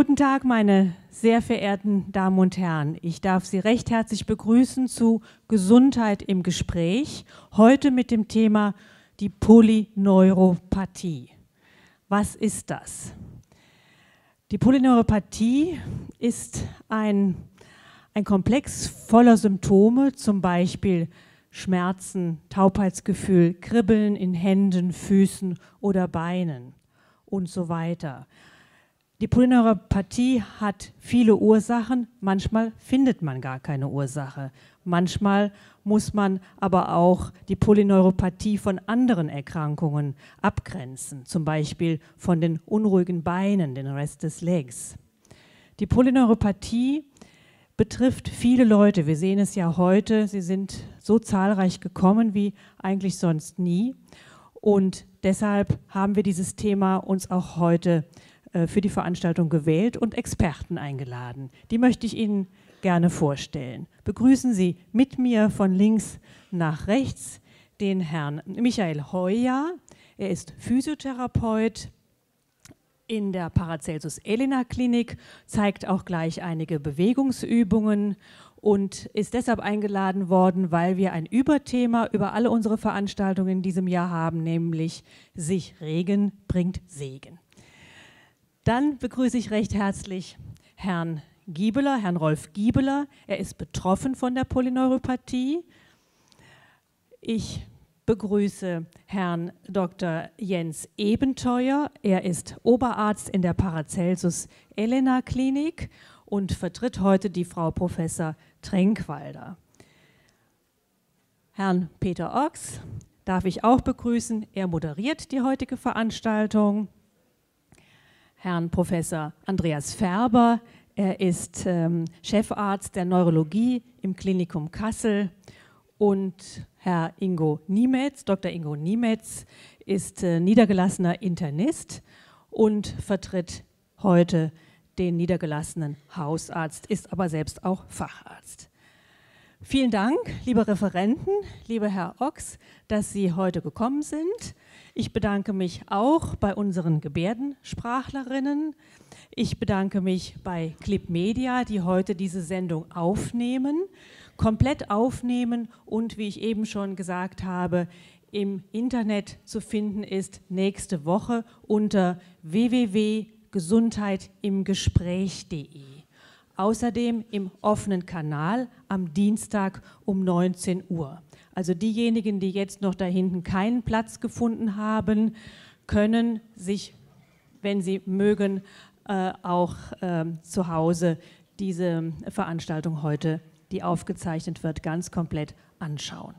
Guten Tag, meine sehr verehrten Damen und Herren. Ich darf Sie recht herzlich begrüßen zu Gesundheit im Gespräch, heute mit dem Thema die Polyneuropathie. Was ist das? Die Polyneuropathie ist ein Komplex voller Symptome, zum Beispiel Schmerzen, Taubheitsgefühl, Kribbeln in Händen, Füßen oder Beinen und so weiter. Die Polyneuropathie hat viele Ursachen, manchmal findet man gar keine Ursache. Manchmal muss man aber auch die Polyneuropathie von anderen Erkrankungen abgrenzen, zum Beispiel von den unruhigen Beinen, den Restless Legs. Die Polyneuropathie betrifft viele Leute. Wir sehen es ja heute, sie sind so zahlreich gekommen wie eigentlich sonst nie. Und deshalb haben wir dieses Thema uns auch heute für die Veranstaltung gewählt und Experten eingeladen. Die möchte ich Ihnen gerne vorstellen. Begrüßen Sie mit mir von links nach rechts den Herrn Michael Heuer. Er ist Physiotherapeut in der Paracelsus-Elena-Klinik, zeigt auch gleich einige Bewegungsübungen und ist deshalb eingeladen worden, weil wir ein Überthema über alle unsere Veranstaltungen in diesem Jahr haben, nämlich sich regen bringt Segen. Dann begrüße ich recht herzlich Herrn Giebeler, Herrn Rolf Giebeler. Er ist betroffen von der Polyneuropathie. Ich begrüße Herrn Dr. Jens Ebenteuer. Er ist Oberarzt in der Paracelsus-Elena-Klinik und vertritt heute die Frau Professor Trenkwalder. Herrn Peter Ochs darf ich auch begrüßen. Er moderiert die heutige Veranstaltung. Herrn Professor Andreas Färber, er ist Chefarzt der Neurologie im Klinikum Kassel, und Herr Ingo Niemetz, Dr. Ingo Niemetz, ist niedergelassener Internist und vertritt heute den niedergelassenen Hausarzt, ist aber selbst auch Facharzt. Vielen Dank, liebe Referenten, lieber Herr Ochs, dass Sie heute gekommen sind. Ich bedanke mich auch bei unseren Gebärdensprachlerinnen. Ich bedanke mich bei Clip Media, die heute diese Sendung aufnehmen, komplett aufnehmen und, wie ich eben schon gesagt habe, im Internet zu finden ist nächste Woche unter www.gesundheitimgespräch.de. Außerdem im offenen Kanal am Dienstag um 19 Uhr. Also diejenigen, die jetzt noch da hinten keinen Platz gefunden haben, können sich, wenn sie mögen, auch zu Hause diese Veranstaltung heute, die aufgezeichnet wird, ganz komplett anschauen.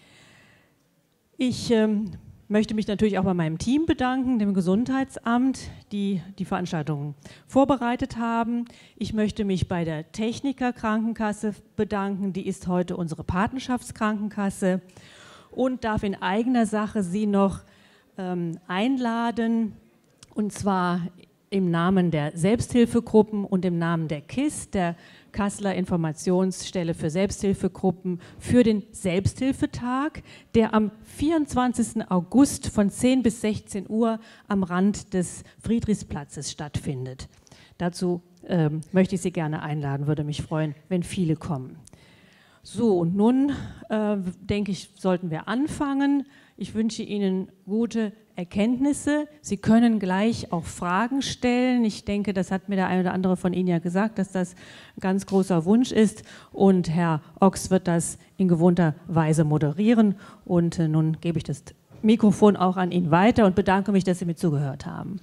Ich möchte mich natürlich auch bei meinem Team bedanken, dem Gesundheitsamt, die die Veranstaltung vorbereitet haben. Ich möchte mich bei der Techniker Krankenkasse bedanken, die ist heute unsere Patenschaftskrankenkasse, und darf in eigener Sache Sie noch einladen, und zwar im Namen der Selbsthilfegruppen und im Namen der KISS, der Kasseler Informationsstelle für Selbsthilfegruppen, für den Selbsthilfetag, der am 24. August von 10 bis 16 Uhr am Rand des Friedrichsplatzes stattfindet. Dazu möchte ich Sie gerne einladen, würde mich freuen, wenn viele kommen. So, und nun denke ich, sollten wir anfangen. Ich wünsche Ihnen gute Erkenntnisse. Sie können gleich auch Fragen stellen. Ich denke, das hat mir der eine oder andere von Ihnen ja gesagt, dass das ein ganz großer Wunsch ist. Und Herr Ochs wird das in gewohnter Weise moderieren. Und nun gebe ich das Mikrofon auch an ihn weiter und bedanke mich, dass Sie mir zugehört haben.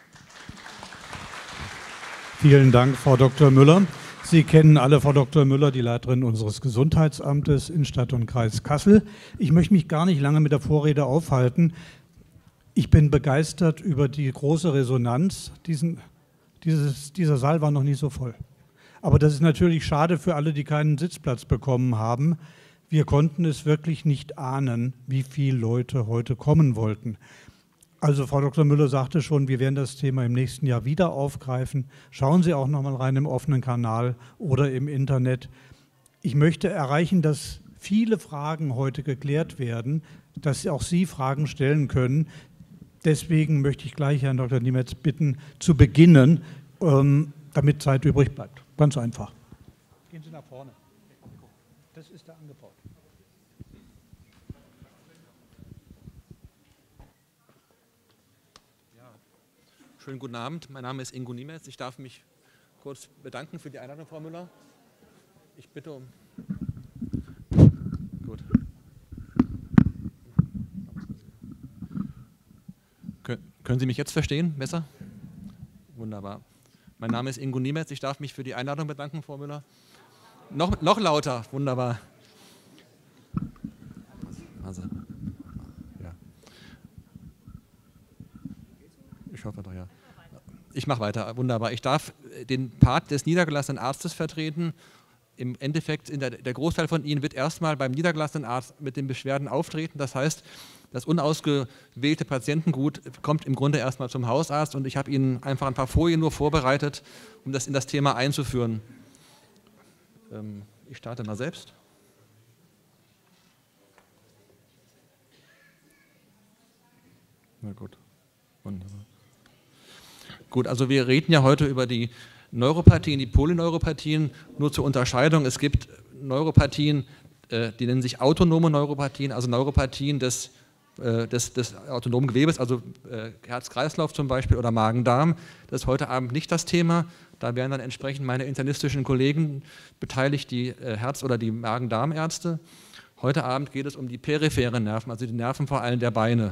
Vielen Dank, Frau Dr. Müller. Sie kennen alle Frau Dr. Müller, die Leiterin unseres Gesundheitsamtes in Stadt und Kreis Kassel. Ich möchte mich gar nicht lange mit der Vorrede aufhalten. Ich bin begeistert über die große Resonanz. Dieser Saal war noch nie so voll. Aber das ist natürlich schade für alle, die keinen Sitzplatz bekommen haben. Wir konnten es wirklich nicht ahnen, wie viele Leute heute kommen wollten. Also Frau Dr. Müller sagte schon, wir werden das Thema im nächsten Jahr wieder aufgreifen. Schauen Sie auch noch mal rein im offenen Kanal oder im Internet. Ich möchte erreichen, dass viele Fragen heute geklärt werden, dass auch Sie Fragen stellen können. Deswegen möchte ich gleich Herrn Dr. Niemetz bitten, zu beginnen. damit Zeit übrig bleibt. Ganz einfach. Gehen Sie nach vorne. Das ist da angebaut. Schönen guten Abend, mein Name ist Ingo Niemetz. Ich darf mich kurz bedanken für die Einladung, Frau Müller. Ich bitte um... Gut. Können Sie mich jetzt verstehen? Besser? Wunderbar. Mein Name ist Ingo Niemetz. Ich darf mich für die Einladung bedanken, Frau Müller. Noch lauter. Wunderbar. Also, ja. Ich hoffe doch, ja. Ich mache weiter. Wunderbar. Ich darf den Part des niedergelassenen Arztes vertreten. Im Endeffekt, der Großteil von Ihnen wird erstmal beim niedergelassenen Arzt mit den Beschwerden auftreten. Das heißt, das unausgewählte Patientengut kommt im Grunde erstmal zum Hausarzt und ich habe Ihnen einfach ein paar Folien nur vorbereitet, um das in das Thema einzuführen. Ich starte mal selbst. Na gut, wunderbar. Gut, also wir reden ja heute über die Neuropathien, die Polyneuropathien. Nur zur Unterscheidung, es gibt Neuropathien, die nennen sich autonome Neuropathien, also Neuropathien des autonomen Gewebes, also Herz-Kreislauf zum Beispiel oder Magen-Darm. Das ist heute Abend nicht das Thema. Da wären dann entsprechend meine internistischen Kollegen beteiligt, die Herz- oder die Magen-Darm-Ärzte. Heute Abend geht es um die peripheren Nerven, also die Nerven vor allem der Beine.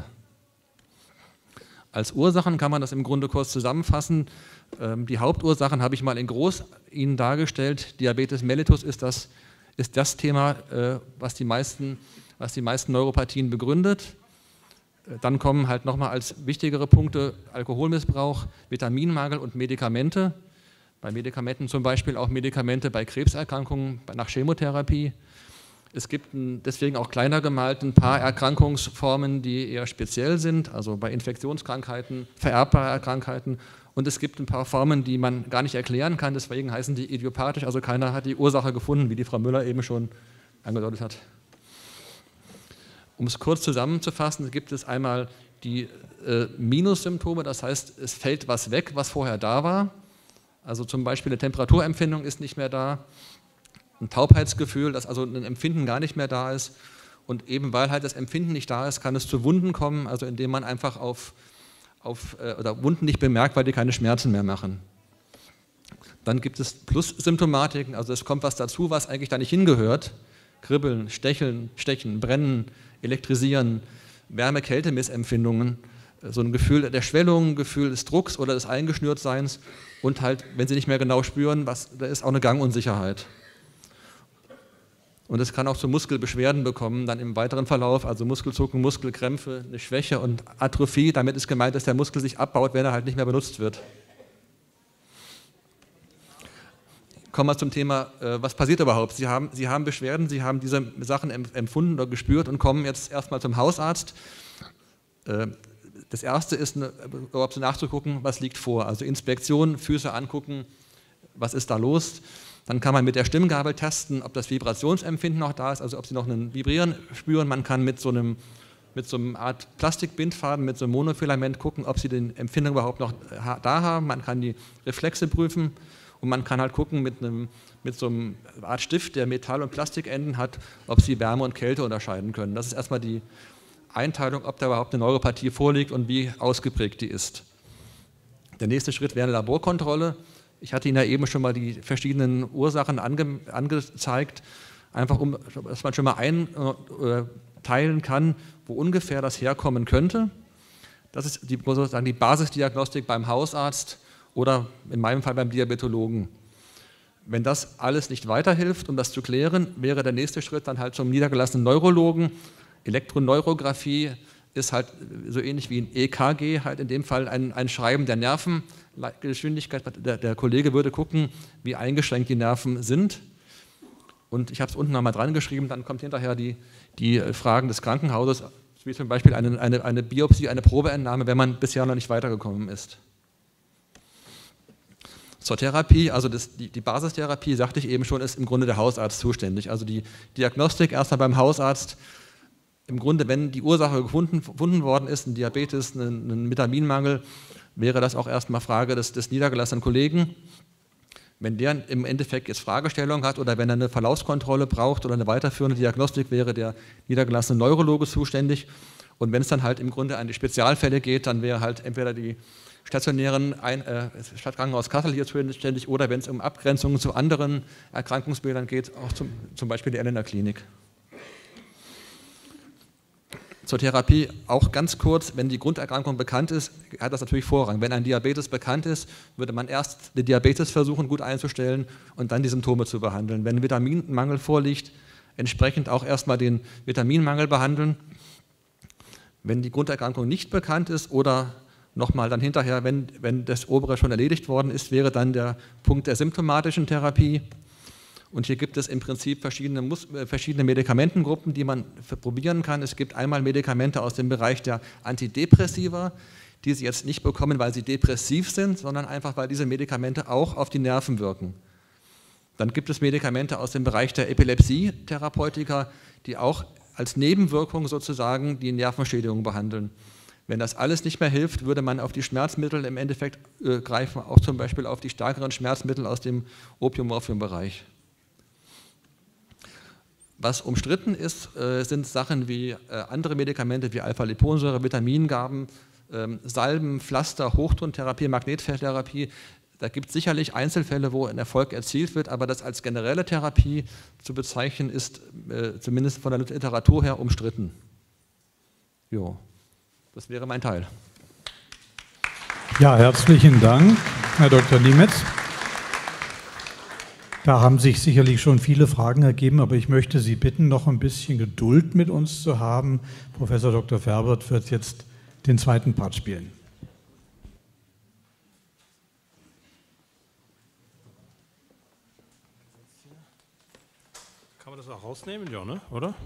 Als Ursachen kann man das im Grunde kurz zusammenfassen. Die Hauptursachen habe ich mal in groß Ihnen dargestellt. Diabetes mellitus ist das Thema, was die meisten Neuropathien begründet. Dann kommen halt nochmal als wichtigere Punkte Alkoholmissbrauch, Vitaminmangel und Medikamente. Bei Medikamenten zum Beispiel auch Medikamente bei Krebserkrankungen nach Chemotherapie. Es gibt deswegen auch kleiner gemalt ein paar Erkrankungsformen, die eher speziell sind, also bei Infektionskrankheiten, vererbbare Krankheiten. Und es gibt ein paar Formen, die man gar nicht erklären kann, deswegen heißen die idiopathisch, also keiner hat die Ursache gefunden, wie die Frau Müller eben schon angedeutet hat. Um es kurz zusammenzufassen, gibt es einmal die Minussymptome, das heißt, es fällt was weg, was vorher da war. Also zum Beispiel eine Temperaturempfindung ist nicht mehr da, ein Taubheitsgefühl, dass also ein Empfinden gar nicht mehr da ist. Und eben weil halt das Empfinden nicht da ist, kann es zu Wunden kommen, also indem man einfach oder Wunden nicht bemerkt, weil die keine Schmerzen mehr machen. Dann gibt es Plus-Symptomatiken, also es kommt was dazu, was eigentlich da nicht hingehört. Kribbeln, Stechen, Brennen, Elektrisieren, Wärme-Kälte-Missempfindungen, so ein Gefühl der Schwellung, ein Gefühl des Drucks oder des Eingeschnürtseins und halt, wenn Sie nicht mehr genau spüren, da ist auch eine Gangunsicherheit. Und es kann auch zu Muskelbeschwerden bekommen, dann im weiteren Verlauf, also Muskelzucken, Muskelkrämpfe, eine Schwäche und Atrophie. Damit ist gemeint, dass der Muskel sich abbaut, wenn er halt nicht mehr benutzt wird. Kommen wir zum Thema, was passiert überhaupt? Sie haben Beschwerden, Sie haben diese Sachen empfunden oder gespürt und kommen jetzt erstmal zum Hausarzt. Das Erste ist, überhaupt nachzugucken, was liegt vor. Also Inspektion, Füße angucken, was ist da los. Dann kann man mit der Stimmgabel testen, ob das Vibrationsempfinden noch da ist, also ob Sie noch ein Vibrieren spüren. Man kann mit so einem Art Plastikbindfaden, mit so einem Monofilament gucken, ob Sie die Empfindung überhaupt noch da haben. Man kann die Reflexe prüfen und man kann halt gucken mit so einem Art Stift, der Metall- und Plastikenden hat, ob Sie Wärme und Kälte unterscheiden können. Das ist erstmal die Einteilung, ob da überhaupt eine Neuropathie vorliegt und wie ausgeprägt die ist. Der nächste Schritt wäre eine Laborkontrolle. Ich hatte Ihnen ja eben schon mal die verschiedenen Ursachen angezeigt, einfach dass man schon mal einteilen kann, wo ungefähr das herkommen könnte. Das ist sozusagen die Basisdiagnostik beim Hausarzt oder in meinem Fall beim Diabetologen. Wenn das alles nicht weiterhilft, um das zu klären, wäre der nächste Schritt dann halt zum niedergelassenen Neurologen. Elektroneurographie ist halt so ähnlich wie ein EKG, halt in dem Fall ein Schreiben der Nervengeschwindigkeit. Der Kollege würde gucken, wie eingeschränkt die Nerven sind. Und ich habe es unten nochmal dran geschrieben, dann kommt hinterher die Fragen des Krankenhauses, wie zum Beispiel eine Biopsie, eine Probeentnahme, wenn man bisher noch nicht weitergekommen ist. Zur Therapie, also die Basistherapie, sagte ich eben schon, ist im Grunde der Hausarzt zuständig. Also die Diagnostik erstmal beim Hausarzt. Im Grunde, wenn die Ursache gefunden worden ist, ein Diabetes, ein Vitaminmangel, wäre das auch erstmal Frage des niedergelassenen Kollegen. Wenn der im Endeffekt jetzt Fragestellungen hat oder wenn er eine Verlaufskontrolle braucht oder eine weiterführende Diagnostik, wäre der niedergelassene Neurologe zuständig. Und wenn es dann halt im Grunde an die Spezialfälle geht, dann wäre halt entweder die stationären Stadtkrankenhaus Kassel hier zuständig oder wenn es um Abgrenzungen zu anderen Erkrankungsbildern geht, auch zum Beispiel die Ellener Klinik. Zur Therapie auch ganz kurz, wenn die Grunderkrankung bekannt ist, hat das natürlich Vorrang. Wenn ein Diabetes bekannt ist, würde man erst den Diabetes versuchen gut einzustellen und dann die Symptome zu behandeln. Wenn Vitaminmangel vorliegt, entsprechend auch erstmal den Vitaminmangel behandeln. Wenn die Grunderkrankung nicht bekannt ist oder nochmal dann hinterher, wenn das obere schon erledigt worden ist, wäre dann der Punkt der symptomatischen Therapie. Und hier gibt es im Prinzip verschiedene Medikamentengruppen, die man probieren kann. Es gibt einmal Medikamente aus dem Bereich der Antidepressiva, die Sie jetzt nicht bekommen, weil sie depressiv sind, sondern einfach, weil diese Medikamente auch auf die Nerven wirken. Dann gibt es Medikamente aus dem Bereich der Epilepsie-Therapeutika, die auch als Nebenwirkung sozusagen die Nervenschädigung behandeln. Wenn das alles nicht mehr hilft, würde man auf die Schmerzmittel im Endeffekt greifen, auch zum Beispiel auf die stärkeren Schmerzmittel aus dem Opium-Morphium-Bereich. Was umstritten ist, sind Sachen wie andere Medikamente wie Alpha-Liponsäure, Vitamingaben, Salben, Pflaster, Hochtontherapie, Magnetfeldtherapie. Da gibt es sicherlich Einzelfälle, wo ein Erfolg erzielt wird, aber das als generelle Therapie zu bezeichnen, ist zumindest von der Literatur her umstritten. Jo, das wäre mein Teil. Ja, herzlichen Dank, Herr Dr. Niemetz. Da haben sich sicherlich schon viele Fragen ergeben, aber ich möchte Sie bitten, noch ein bisschen Geduld mit uns zu haben. Professor Dr. Ferbert wird jetzt den zweiten Part spielen. Kann man das auch rausnehmen? Ja, ne? Oder?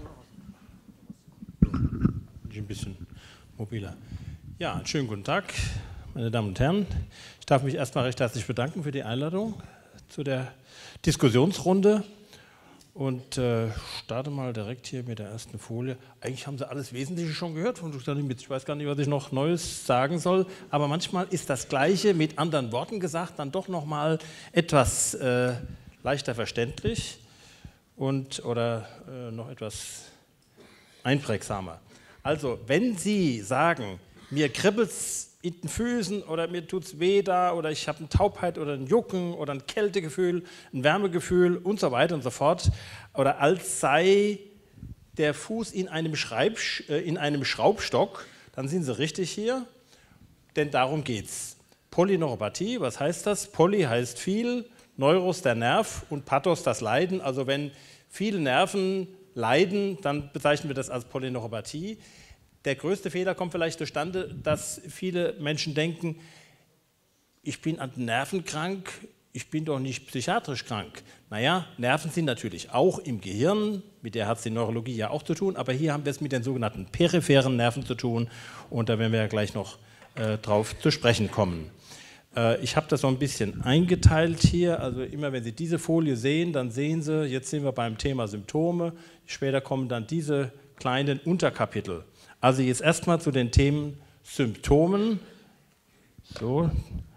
Ein bisschen mobiler. Ja, einen schönen guten Tag, meine Damen und Herren. Ich darf mich erstmal recht herzlich bedanken für die Einladung zu der Diskussionsrunde und starte mal direkt hier mit der ersten Folie. Eigentlich haben Sie alles Wesentliche schon gehört von Dr. Niemetz. Ich weiß gar nicht, was ich noch Neues sagen soll, aber manchmal ist das Gleiche mit anderen Worten gesagt dann doch nochmal etwas leichter verständlich oder noch etwas einprägsamer. Also, wenn Sie sagen, mir kribbelt es in den Füßen oder mir tut es weh da oder ich habe eine Taubheit oder ein Jucken oder ein Kältegefühl, ein Wärmegefühl und so weiter und so fort, oder als sei der Fuß in einem Schraubstock, dann sind Sie richtig hier, denn darum geht es. Polyneuropathie, was heißt das? Poly heißt viel, Neuros der Nerv und Pathos das Leiden, also wenn viele Nerven leiden, dann bezeichnen wir das als Polyneuropathie. Der größte Fehler kommt vielleicht zustande, dass viele Menschen denken, ich bin an den Nerven krank, ich bin doch nicht psychiatrisch krank. Naja, Nerven sind natürlich auch im Gehirn, mit der hat es die Neurologie ja auch zu tun, aber hier haben wir es mit den sogenannten peripheren Nerven zu tun und da werden wir ja gleich noch drauf zu sprechen kommen. Ich habe das so ein bisschen eingeteilt hier, also immer wenn Sie diese Folie sehen, dann sehen Sie, jetzt sind wir beim Thema Symptome, später kommen dann diese kleinen Unterkapitel. Also jetzt erstmal zu den Themen Symptomen. So.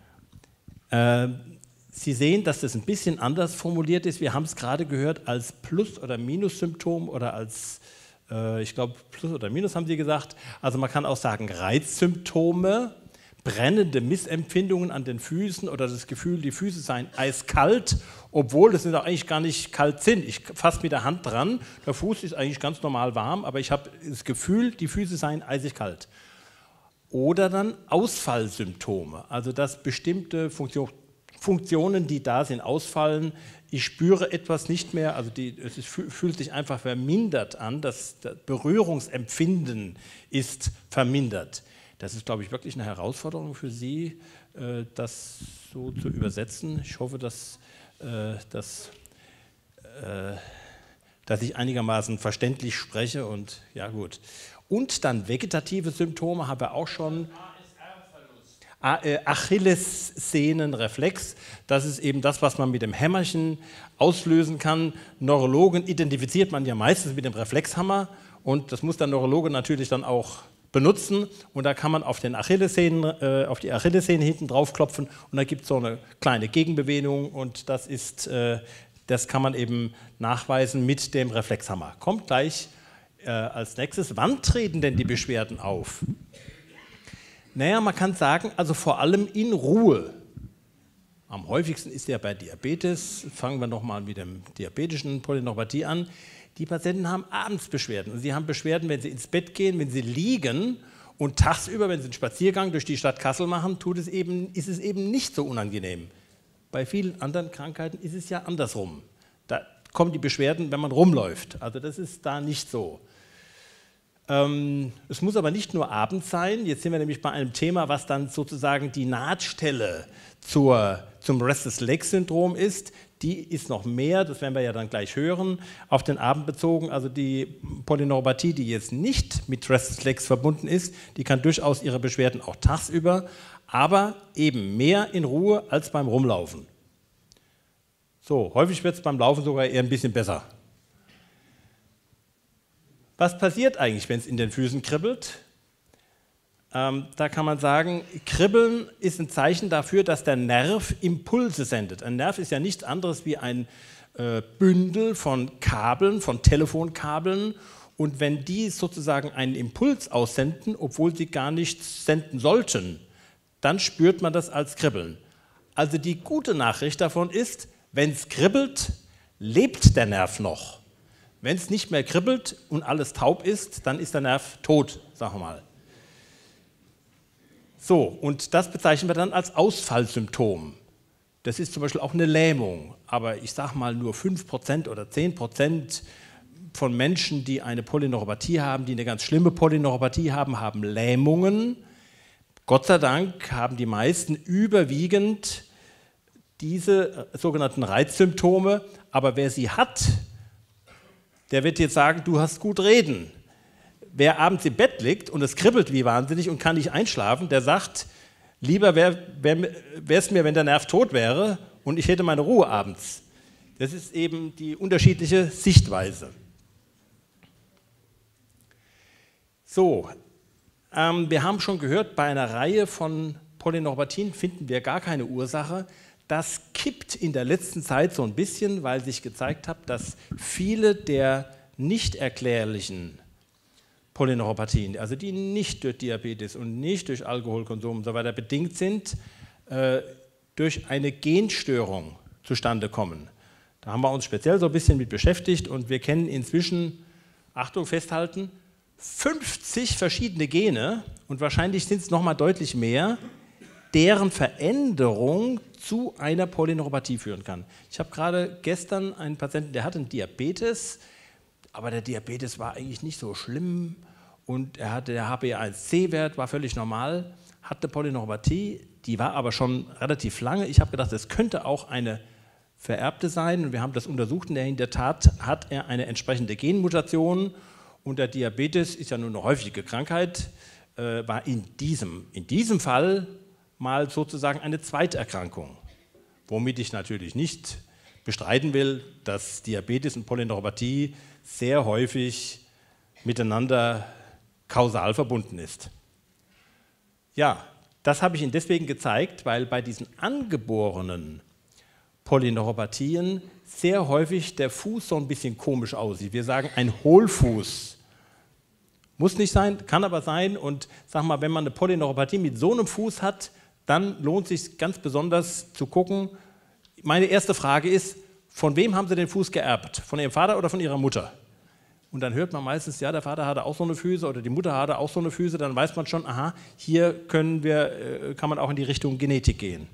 Sie sehen, dass das ein bisschen anders formuliert ist. Wir haben es gerade gehört als Plus- oder Minus-Symptom oder als, ich glaube, Plus oder Minus haben Sie gesagt. Also man kann auch sagen Reizsymptome, brennende Missempfindungen an den Füßen oder das Gefühl, die Füße seien eiskalt, obwohl das eigentlich gar nicht kalt sind. Ich fasse mit der Hand dran, der Fuß ist eigentlich ganz normal warm, aber ich habe das Gefühl, die Füße seien eisig kalt. Oder dann Ausfallsymptome, also dass bestimmte Funktionen, die da sind, ausfallen. Ich spüre etwas nicht mehr, also es fühlt sich einfach vermindert an, das Berührungsempfinden ist vermindert. Das ist, glaube ich, wirklich eine Herausforderung für Sie, das so zu übersetzen. Ich hoffe, dass ich einigermaßen verständlich spreche und ja gut. Und dann vegetative Symptome haben wir auch schon. Achillessehnenreflex, das ist eben das, was man mit dem Hämmerchen auslösen kann. Neurologen identifiziert man ja meistens mit dem Reflexhammer und das muss der Neurologe natürlich dann auch benutzen und da kann man auf die Achillessehnen hinten drauf klopfen und da gibt es so eine kleine Gegenbewegung und das kann man eben nachweisen mit dem Reflexhammer. Kommt gleich als nächstes. Wann treten denn die Beschwerden auf? Naja, man kann sagen, also vor allem in Ruhe. Am häufigsten ist ja bei Diabetes, fangen wir nochmal mit dem diabetischen Polyneuropathie an. Die Patienten haben abends Beschwerden. Und sie haben Beschwerden, wenn sie ins Bett gehen, wenn sie liegen und tagsüber, wenn sie einen Spaziergang durch die Stadt Kassel machen, ist es eben nicht so unangenehm. Bei vielen anderen Krankheiten ist es ja andersrum. Da kommen die Beschwerden, wenn man rumläuft. Also das ist da nicht so. Es muss aber nicht nur abends sein. Jetzt sind wir nämlich bei einem Thema, was dann sozusagen die Nahtstelle zum Restless Leg Syndrom ist. Die ist noch mehr, das werden wir ja dann gleich hören, auf den Abend bezogen. Also die Polyneuropathie, die jetzt nicht mit Restless Legs verbunden ist, die kann durchaus ihre Beschwerden auch tagsüber, aber eben mehr in Ruhe als beim Rumlaufen. So, häufig wird es beim Laufen sogar eher ein bisschen besser. Was passiert eigentlich, wenn es in den Füßen kribbelt? Da kann man sagen, Kribbeln ist ein Zeichen dafür, dass der Nerv Impulse sendet. Ein Nerv ist ja nichts anderes wie ein Bündel von Kabeln, von Telefonkabeln. Und wenn die sozusagen einen Impuls aussenden, obwohl sie gar nichts senden sollten, dann spürt man das als Kribbeln. Also die gute Nachricht davon ist, wenn es kribbelt, lebt der Nerv noch. Wenn es nicht mehr kribbelt und alles taub ist, dann ist der Nerv tot, sagen wir mal. So, und das bezeichnen wir dann als Ausfallsymptom. Das ist zum Beispiel auch eine Lähmung, aber ich sage mal nur 5% oder 10% von Menschen, die eine Polyneuropathie haben, die eine ganz schlimme Polyneuropathie haben, haben Lähmungen. Gott sei Dank haben die meisten überwiegend diese sogenannten Reizsymptome, aber wer sie hat, der wird jetzt sagen, du hast gut reden. Wer abends im Bett liegt und es kribbelt wie wahnsinnig und kann nicht einschlafen, der sagt, lieber wäre es mir, wenn der Nerv tot wäre und ich hätte meine Ruhe abends. Das ist eben die unterschiedliche Sichtweise. So, wir haben schon gehört, bei einer Reihe von Polyneuropathien finden wir gar keine Ursache. Das kippt in der letzten Zeit so ein bisschen, weil sich gezeigt hat, dass viele der nicht erklärlichen Polyneuropathien, also die nicht durch Diabetes und nicht durch Alkoholkonsum und so weiter bedingt sind, durch eine Genstörung zustande kommen. Da haben wir uns speziell so ein bisschen mit beschäftigt und wir kennen inzwischen, Achtung, festhalten, 50 verschiedene Gene und wahrscheinlich sind es nochmal deutlich mehr, deren Veränderung zu einer Polyneuropathie führen kann. Ich habe gerade gestern einen Patienten, der hatte einen Diabetes, aber der Diabetes war eigentlich nicht so schlimm und er hatte der HbA1c-Wert, war völlig normal, hatte Polyneuropathie, die war aber schon relativ lange. Ich habe gedacht, es könnte auch eine vererbte sein und wir haben das untersucht und in der Tat hat er eine entsprechende Genmutation und der Diabetes ist ja nur eine häufige Krankheit, war in diesem Fall mal sozusagen eine Zweiterkrankung, womit ich natürlich nicht bestreiten will, dass Diabetes und Polyneuropathie sehr häufig miteinander kausal verbunden ist. Ja, das habe ich Ihnen deswegen gezeigt, weil bei diesen angeborenen Polyneuropathien sehr häufig der Fuß so ein bisschen komisch aussieht. Wir sagen ein Hohlfuß. Muss nicht sein, kann aber sein und sag mal, wenn man eine Polyneuropathie mit so einem Fuß hat, dann lohnt es sich ganz besonders zu gucken. Meine erste Frage ist, von wem haben Sie den Fuß geerbt? Von Ihrem Vater oder von Ihrer Mutter? Und dann hört man meistens, ja, der Vater hatte auch so eine Füße oder die Mutter hatte auch so eine Füße, dann weiß man schon, aha, hier kann man auch in die Richtung Genetik gehen.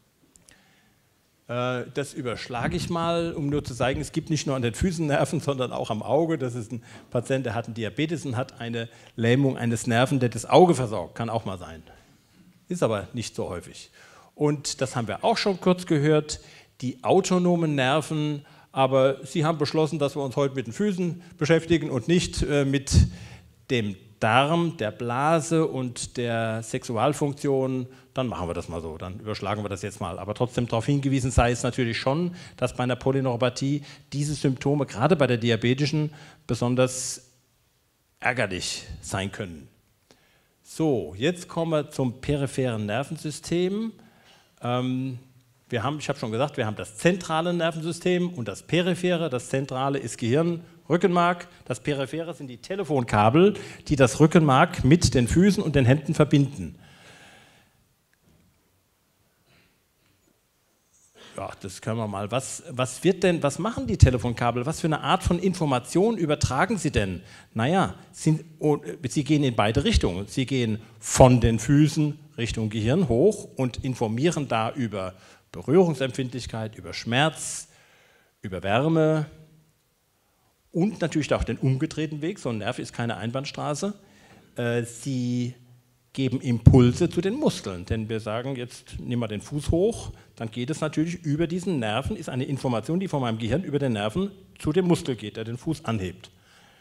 Das überschlage ich mal, um nur zu zeigen, es gibt nicht nur an den Füßen Nerven, sondern auch am Auge. Das ist ein Patient, der hat einen Diabetes und hat eine Lähmung eines Nerven, der das Auge versorgt. Kann auch mal sein. Ist aber nicht so häufig. Und das haben wir auch schon kurz gehört, die autonomen Nerven, aber Sie haben beschlossen, dass wir uns heute mit den Füßen beschäftigen und nicht mit dem Darm, der Blase und der Sexualfunktion, dann machen wir das mal so, dann überschlagen wir das jetzt mal. Aber trotzdem darauf hingewiesen sei es natürlich schon, dass bei einer Polyneuropathie diese Symptome, gerade bei der diabetischen, besonders ärgerlich sein können. So, jetzt kommen wir zum peripheren Nervensystem. Ich habe schon gesagt, wir haben das zentrale Nervensystem und das periphere. Das zentrale ist Gehirn, Rückenmark. Das periphere sind die Telefonkabel, die das Rückenmark mit den Füßen und den Händen verbinden. Ja, das können wir mal. Was machen die Telefonkabel? Was für eine Art von Information übertragen sie denn? Naja, sie gehen in beide Richtungen. Sie gehen von den Füßen Richtung Gehirn hoch und informieren da über Berührungsempfindlichkeit, über Schmerz, über Wärme und natürlich auch den umgedrehten Weg. So ein Nerv ist keine Einbahnstraße. Sie geben Impulse zu den Muskeln, denn wir sagen, jetzt nehmen wir den Fuß hoch, dann geht es natürlich über diesen Nerven, ist eine Information, die von meinem Gehirn über den Nerven zu dem Muskel geht, der den Fuß anhebt.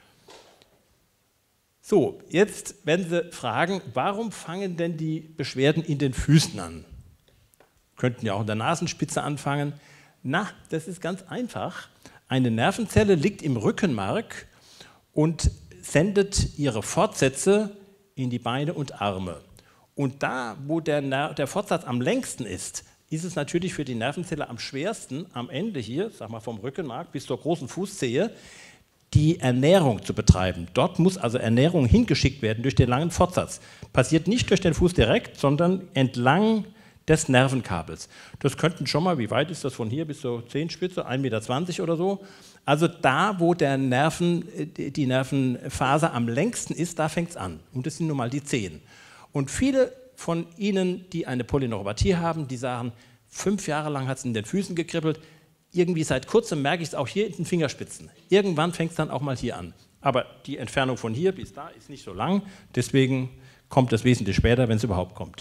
So, jetzt werden Sie fragen, warum fangen denn die Beschwerden in den Füßen an? Könnten ja auch in der Nasenspitze anfangen. Na, das ist ganz einfach. Eine Nervenzelle liegt im Rückenmark und sendet ihre Fortsätze in die Beine und Arme. Und da, wo der Fortsatz am längsten ist es natürlich für die Nervenzelle am schwersten, am Ende hier, sag mal vom Rückenmark bis zur großen Fußzehe, die Ernährung zu betreiben. Dort muss also Ernährung hingeschickt werden durch den langen Fortsatz. Passiert nicht durch den Fuß direkt, sondern entlang des Nervenkabels. Das könnten schon mal, wie weit ist das von hier bis zur Zehenspitze, 1,20 Meter oder so. Also da, wo die Nervenfaser am längsten ist, da fängt es an. Und das sind nun mal die Zehen. Und viele von Ihnen, die eine Polyneuropathie haben, die sagen, 5 Jahre lang hat es in den Füßen gekribbelt, irgendwie seit kurzem merke ich es auch hier in den Fingerspitzen. Irgendwann fängt es dann auch mal hier an. Aber die Entfernung von hier bis da ist nicht so lang, deswegen kommt es wesentlich später, wenn es überhaupt kommt.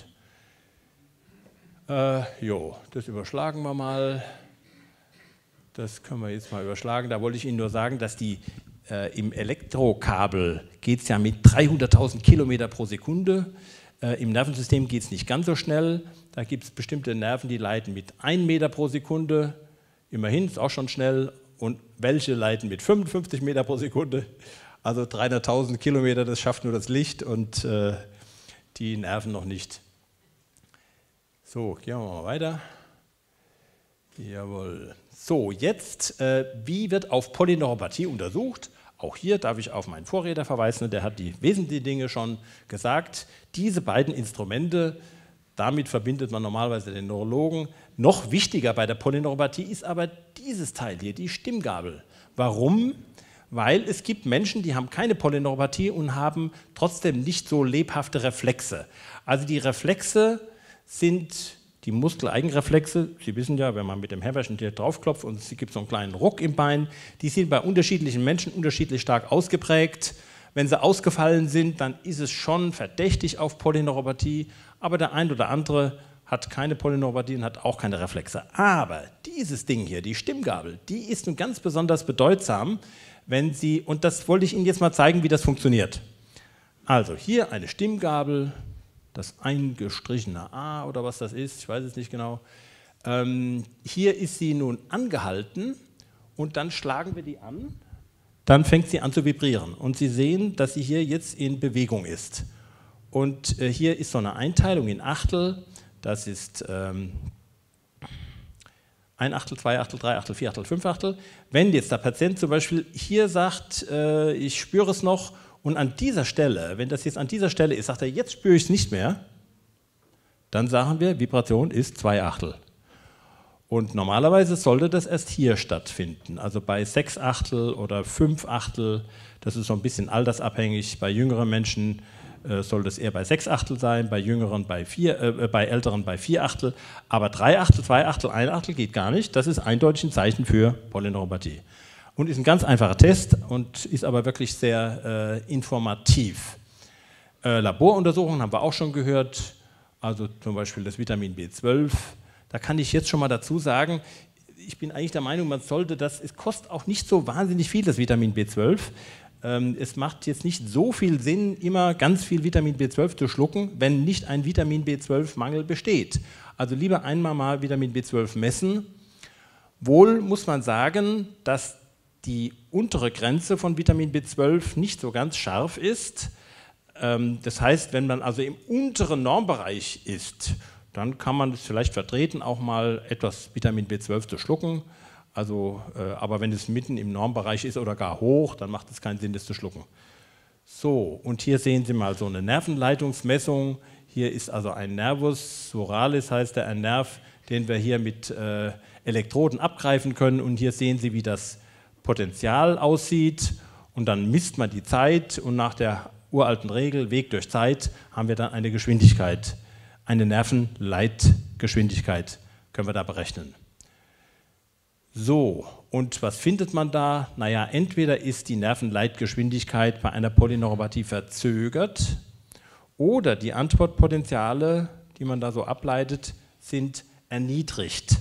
Das überschlagen wir mal. Das können wir jetzt mal überschlagen. Da wollte ich Ihnen nur sagen, dass im Elektrokabel geht es ja mit 300.000 Kilometer pro Sekunde. Im Nervensystem geht es nicht ganz so schnell. Da gibt es bestimmte Nerven, die leiten mit 1 Meter pro Sekunde. Immerhin, ist auch schon schnell. Und welche leiten mit 55 Meter pro Sekunde. Also 300.000 Kilometer, das schafft nur das Licht und die Nerven noch nicht. So, gehen wir mal weiter. Jawohl. So, jetzt, wie wird auf Polyneuropathie untersucht? Auch hier darf ich auf meinen Vorredner verweisen, der hat die wesentlichen Dinge schon gesagt. Diese beiden Instrumente, damit verbindet man normalerweise den Neurologen. Noch wichtiger bei der Polyneuropathie ist aber dieses Teil hier, die Stimmgabel. Warum? Weil es gibt Menschen, die haben keine Polyneuropathie und haben trotzdem nicht so lebhafte Reflexe. Also die Reflexe sind die Muskeleigenreflexe, Sie wissen ja, wenn man mit dem Hämmerchen hier draufklopft und es gibt so einen kleinen Ruck im Bein, die sind bei unterschiedlichen Menschen unterschiedlich stark ausgeprägt. Wenn sie ausgefallen sind, dann ist es schon verdächtig auf Polyneuropathie, aber der ein oder andere hat keine Polyneuropathie und hat auch keine Reflexe. Aber dieses Ding hier, die Stimmgabel, die ist nun ganz besonders bedeutsam, wenn Sie, und das wollte ich Ihnen jetzt mal zeigen, wie das funktioniert. Also hier eine Stimmgabel, das eingestrichene A oder was das ist, ich weiß es nicht genau. Hier ist sie nun angehalten und dann schlagen wir die an, dann fängt sie an zu vibrieren und Sie sehen, dass sie hier jetzt in Bewegung ist. Und hier ist so eine Einteilung in Achtel, das ist 1 Achtel, 2 Achtel, 3 Achtel, 4 Achtel, 5 Achtel. Wenn jetzt der Patient zum Beispiel hier sagt, ich spüre es noch, und an dieser Stelle, wenn das jetzt an dieser Stelle ist, sagt er, jetzt spüre ich es nicht mehr, dann sagen wir, Vibration ist 2 Achtel. Und normalerweise sollte das erst hier stattfinden, also bei 6 Achtel oder 5 Achtel, das ist so ein bisschen altersabhängig, bei jüngeren Menschen soll das eher bei 6 Achtel sein, bei jüngeren bei älteren bei 4 Achtel, aber 3 Achtel, 2 Achtel, 1 Achtel geht gar nicht, das ist eindeutig ein Zeichen für Polyneuropathie. Und ist ein ganz einfacher Test und ist aber wirklich sehr informativ. Laboruntersuchungen haben wir auch schon gehört, also zum Beispiel das Vitamin B12. Da kann ich jetzt schon mal dazu sagen, ich bin eigentlich der Meinung, man sollte das, es kostet auch nicht so wahnsinnig viel, das Vitamin B12. Es macht jetzt nicht so viel Sinn, immer ganz viel Vitamin B12 zu schlucken, wenn nicht ein Vitamin B12-Mangel besteht. Also lieber einmal mal Vitamin B12 messen. Wohl muss man sagen, dass die untere Grenze von Vitamin B12 nicht so ganz scharf ist. Das heißt, wenn man also im unteren Normbereich ist, dann kann man es vielleicht vertreten, auch mal etwas Vitamin B12 zu schlucken. Also, aber wenn es mitten im Normbereich ist oder gar hoch, dann macht es keinen Sinn, das zu schlucken. So, und hier sehen Sie mal so eine Nervenleitungsmessung. Hier ist also ein Nervus suralis, heißt der, ein Nerv, den wir hier mit Elektroden abgreifen können. Und hier sehen Sie, wie das Potential aussieht. Und dann misst man die Zeit und nach der uralten Regel, Weg durch Zeit, haben wir dann eine Geschwindigkeit, eine Nervenleitgeschwindigkeit können wir da berechnen. So, und was findet man da? Naja, entweder ist die Nervenleitgeschwindigkeit bei einer Polyneuropathie verzögert oder die Antwortpotenziale, die man da so ableitet, sind erniedrigt.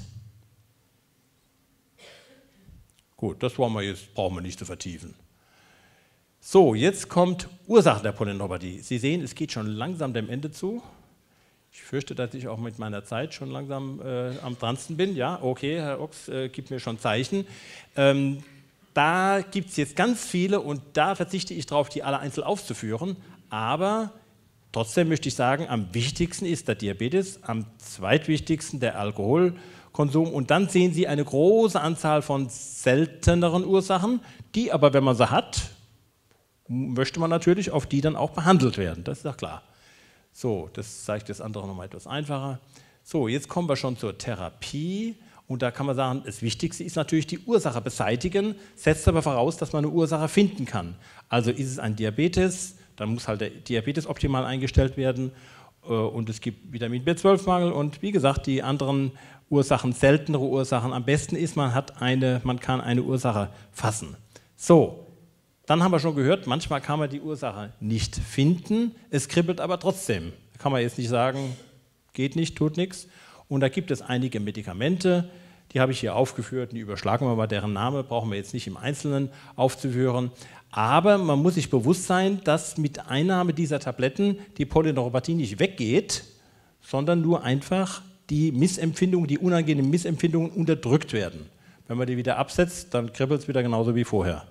Gut, das brauchen wir nicht zu vertiefen. So, jetzt kommt Ursache der Polyneuropathie. Sie sehen, es geht schon langsam dem Ende zu. Ich fürchte, dass ich auch mit meiner Zeit schon langsam am dransten bin. Ja, okay, Herr Ochs gibt mir schon Zeichen. Da gibt es jetzt ganz viele und da verzichte ich darauf, die alle einzeln aufzuführen. Aber trotzdem möchte ich sagen, am wichtigsten ist der Diabetes, am zweitwichtigsten der Alkoholkonsum. Und dann sehen Sie eine große Anzahl von selteneren Ursachen, die aber, wenn man sie hat, möchte man natürlich auf die dann auch behandelt werden. Das ist doch klar. So, das zeigt das andere nochmal etwas einfacher. So, jetzt kommen wir schon zur Therapie. Und da kann man sagen, das Wichtigste ist natürlich die Ursache beseitigen, setzt aber voraus, dass man eine Ursache finden kann. Also ist es ein Diabetes, dann muss halt der Diabetes optimal eingestellt werden und es gibt Vitamin B12-Mangel und wie gesagt, die anderen Ursachen, seltenere Ursachen. Am besten ist, man kann eine Ursache fassen. So, dann haben wir schon gehört, manchmal kann man die Ursache nicht finden, es kribbelt aber trotzdem. Da kann man jetzt nicht sagen, geht nicht, tut nichts. Und da gibt es einige Medikamente, die habe ich hier aufgeführt, die überschlagen wir mal, deren Name brauchen wir jetzt nicht im Einzelnen aufzuführen. Aber man muss sich bewusst sein, dass mit Einnahme dieser Tabletten die Polyneuropathie nicht weggeht, sondern nur einfach die Missempfindungen, die unangenehmen Missempfindungen unterdrückt werden. Wenn man die wieder absetzt, dann kribbelt es wieder genauso wie vorher.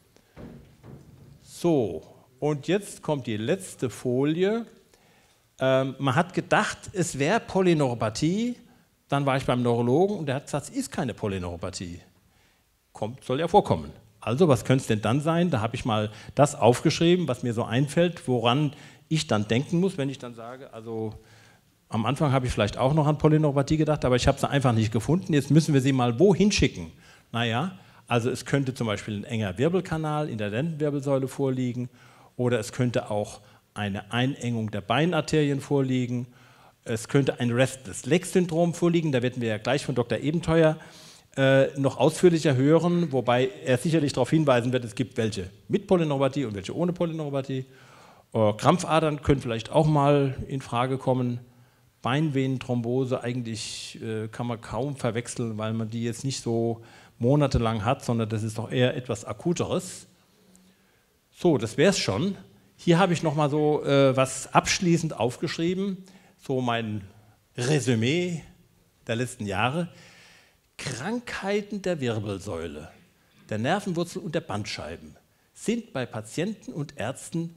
So, und jetzt kommt die letzte Folie. Man hat gedacht, es wäre Polyneuropathie. Dann war ich beim Neurologen und der hat gesagt, es ist keine Polyneuropathie. Soll ja vorkommen. Also, was könnte es denn dann sein? Da habe ich mal das aufgeschrieben, was mir so einfällt, woran ich dann denken muss, wenn ich dann sage, also am Anfang habe ich vielleicht auch noch an Polyneuropathie gedacht, aber ich habe sie einfach nicht gefunden. Jetzt müssen wir sie mal wohin schicken? Naja, also es könnte zum Beispiel ein enger Wirbelkanal in der Lendenwirbelsäule vorliegen oder es könnte auch eine Einengung der Beinarterien vorliegen. Es könnte ein Restless-Leg-Syndrom vorliegen, da werden wir ja gleich von Dr. Ebentheuer noch ausführlicher hören, wobei er sicherlich darauf hinweisen wird, es gibt welche mit Polyneuropathie und welche ohne Polyneuropathie. Krampfadern können vielleicht auch mal in Frage kommen. Beinvenenthrombose eigentlich kann man kaum verwechseln, weil man die jetzt nicht so monatelang hat, sondern das ist doch eher etwas Akuteres. So, das wäre es schon. Hier habe ich nochmal so was abschließend aufgeschrieben, so mein Resümee der letzten Jahre. Krankheiten der Wirbelsäule, der Nervenwurzel und der Bandscheiben sind bei Patienten und Ärzten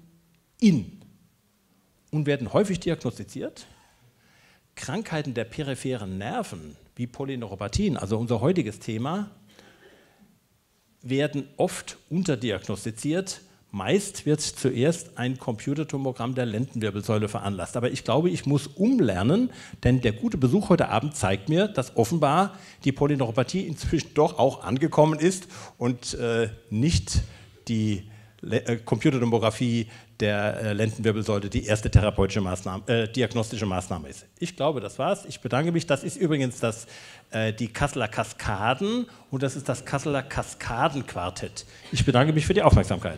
und werden häufig diagnostiziert. Krankheiten der peripheren Nerven, wie Polyneuropathien, also unser heutiges Thema, werden oft unterdiagnostiziert. Meist wird zuerst ein Computertomogramm der Lendenwirbelsäule veranlasst. Aber ich glaube, ich muss umlernen, denn der gute Besuch heute Abend zeigt mir, dass offenbar die Polyneuropathie inzwischen doch auch angekommen ist und nicht die Computertomographie der Lendenwirbelsäule die erste therapeutische Maßnahme, diagnostische Maßnahme ist. Ich glaube, das war's. Ich bedanke mich. Das ist übrigens die Kasseler Kaskaden und das ist das Kasseler Kaskadenquartett. Ich bedanke mich für die Aufmerksamkeit.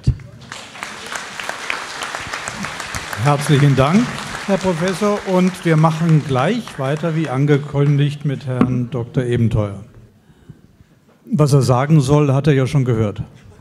Herzlichen Dank, Herr Professor. Und wir machen gleich weiter, wie angekündigt, mit Herrn Dr. Ebentheuer. Was er sagen soll, hat er ja schon gehört.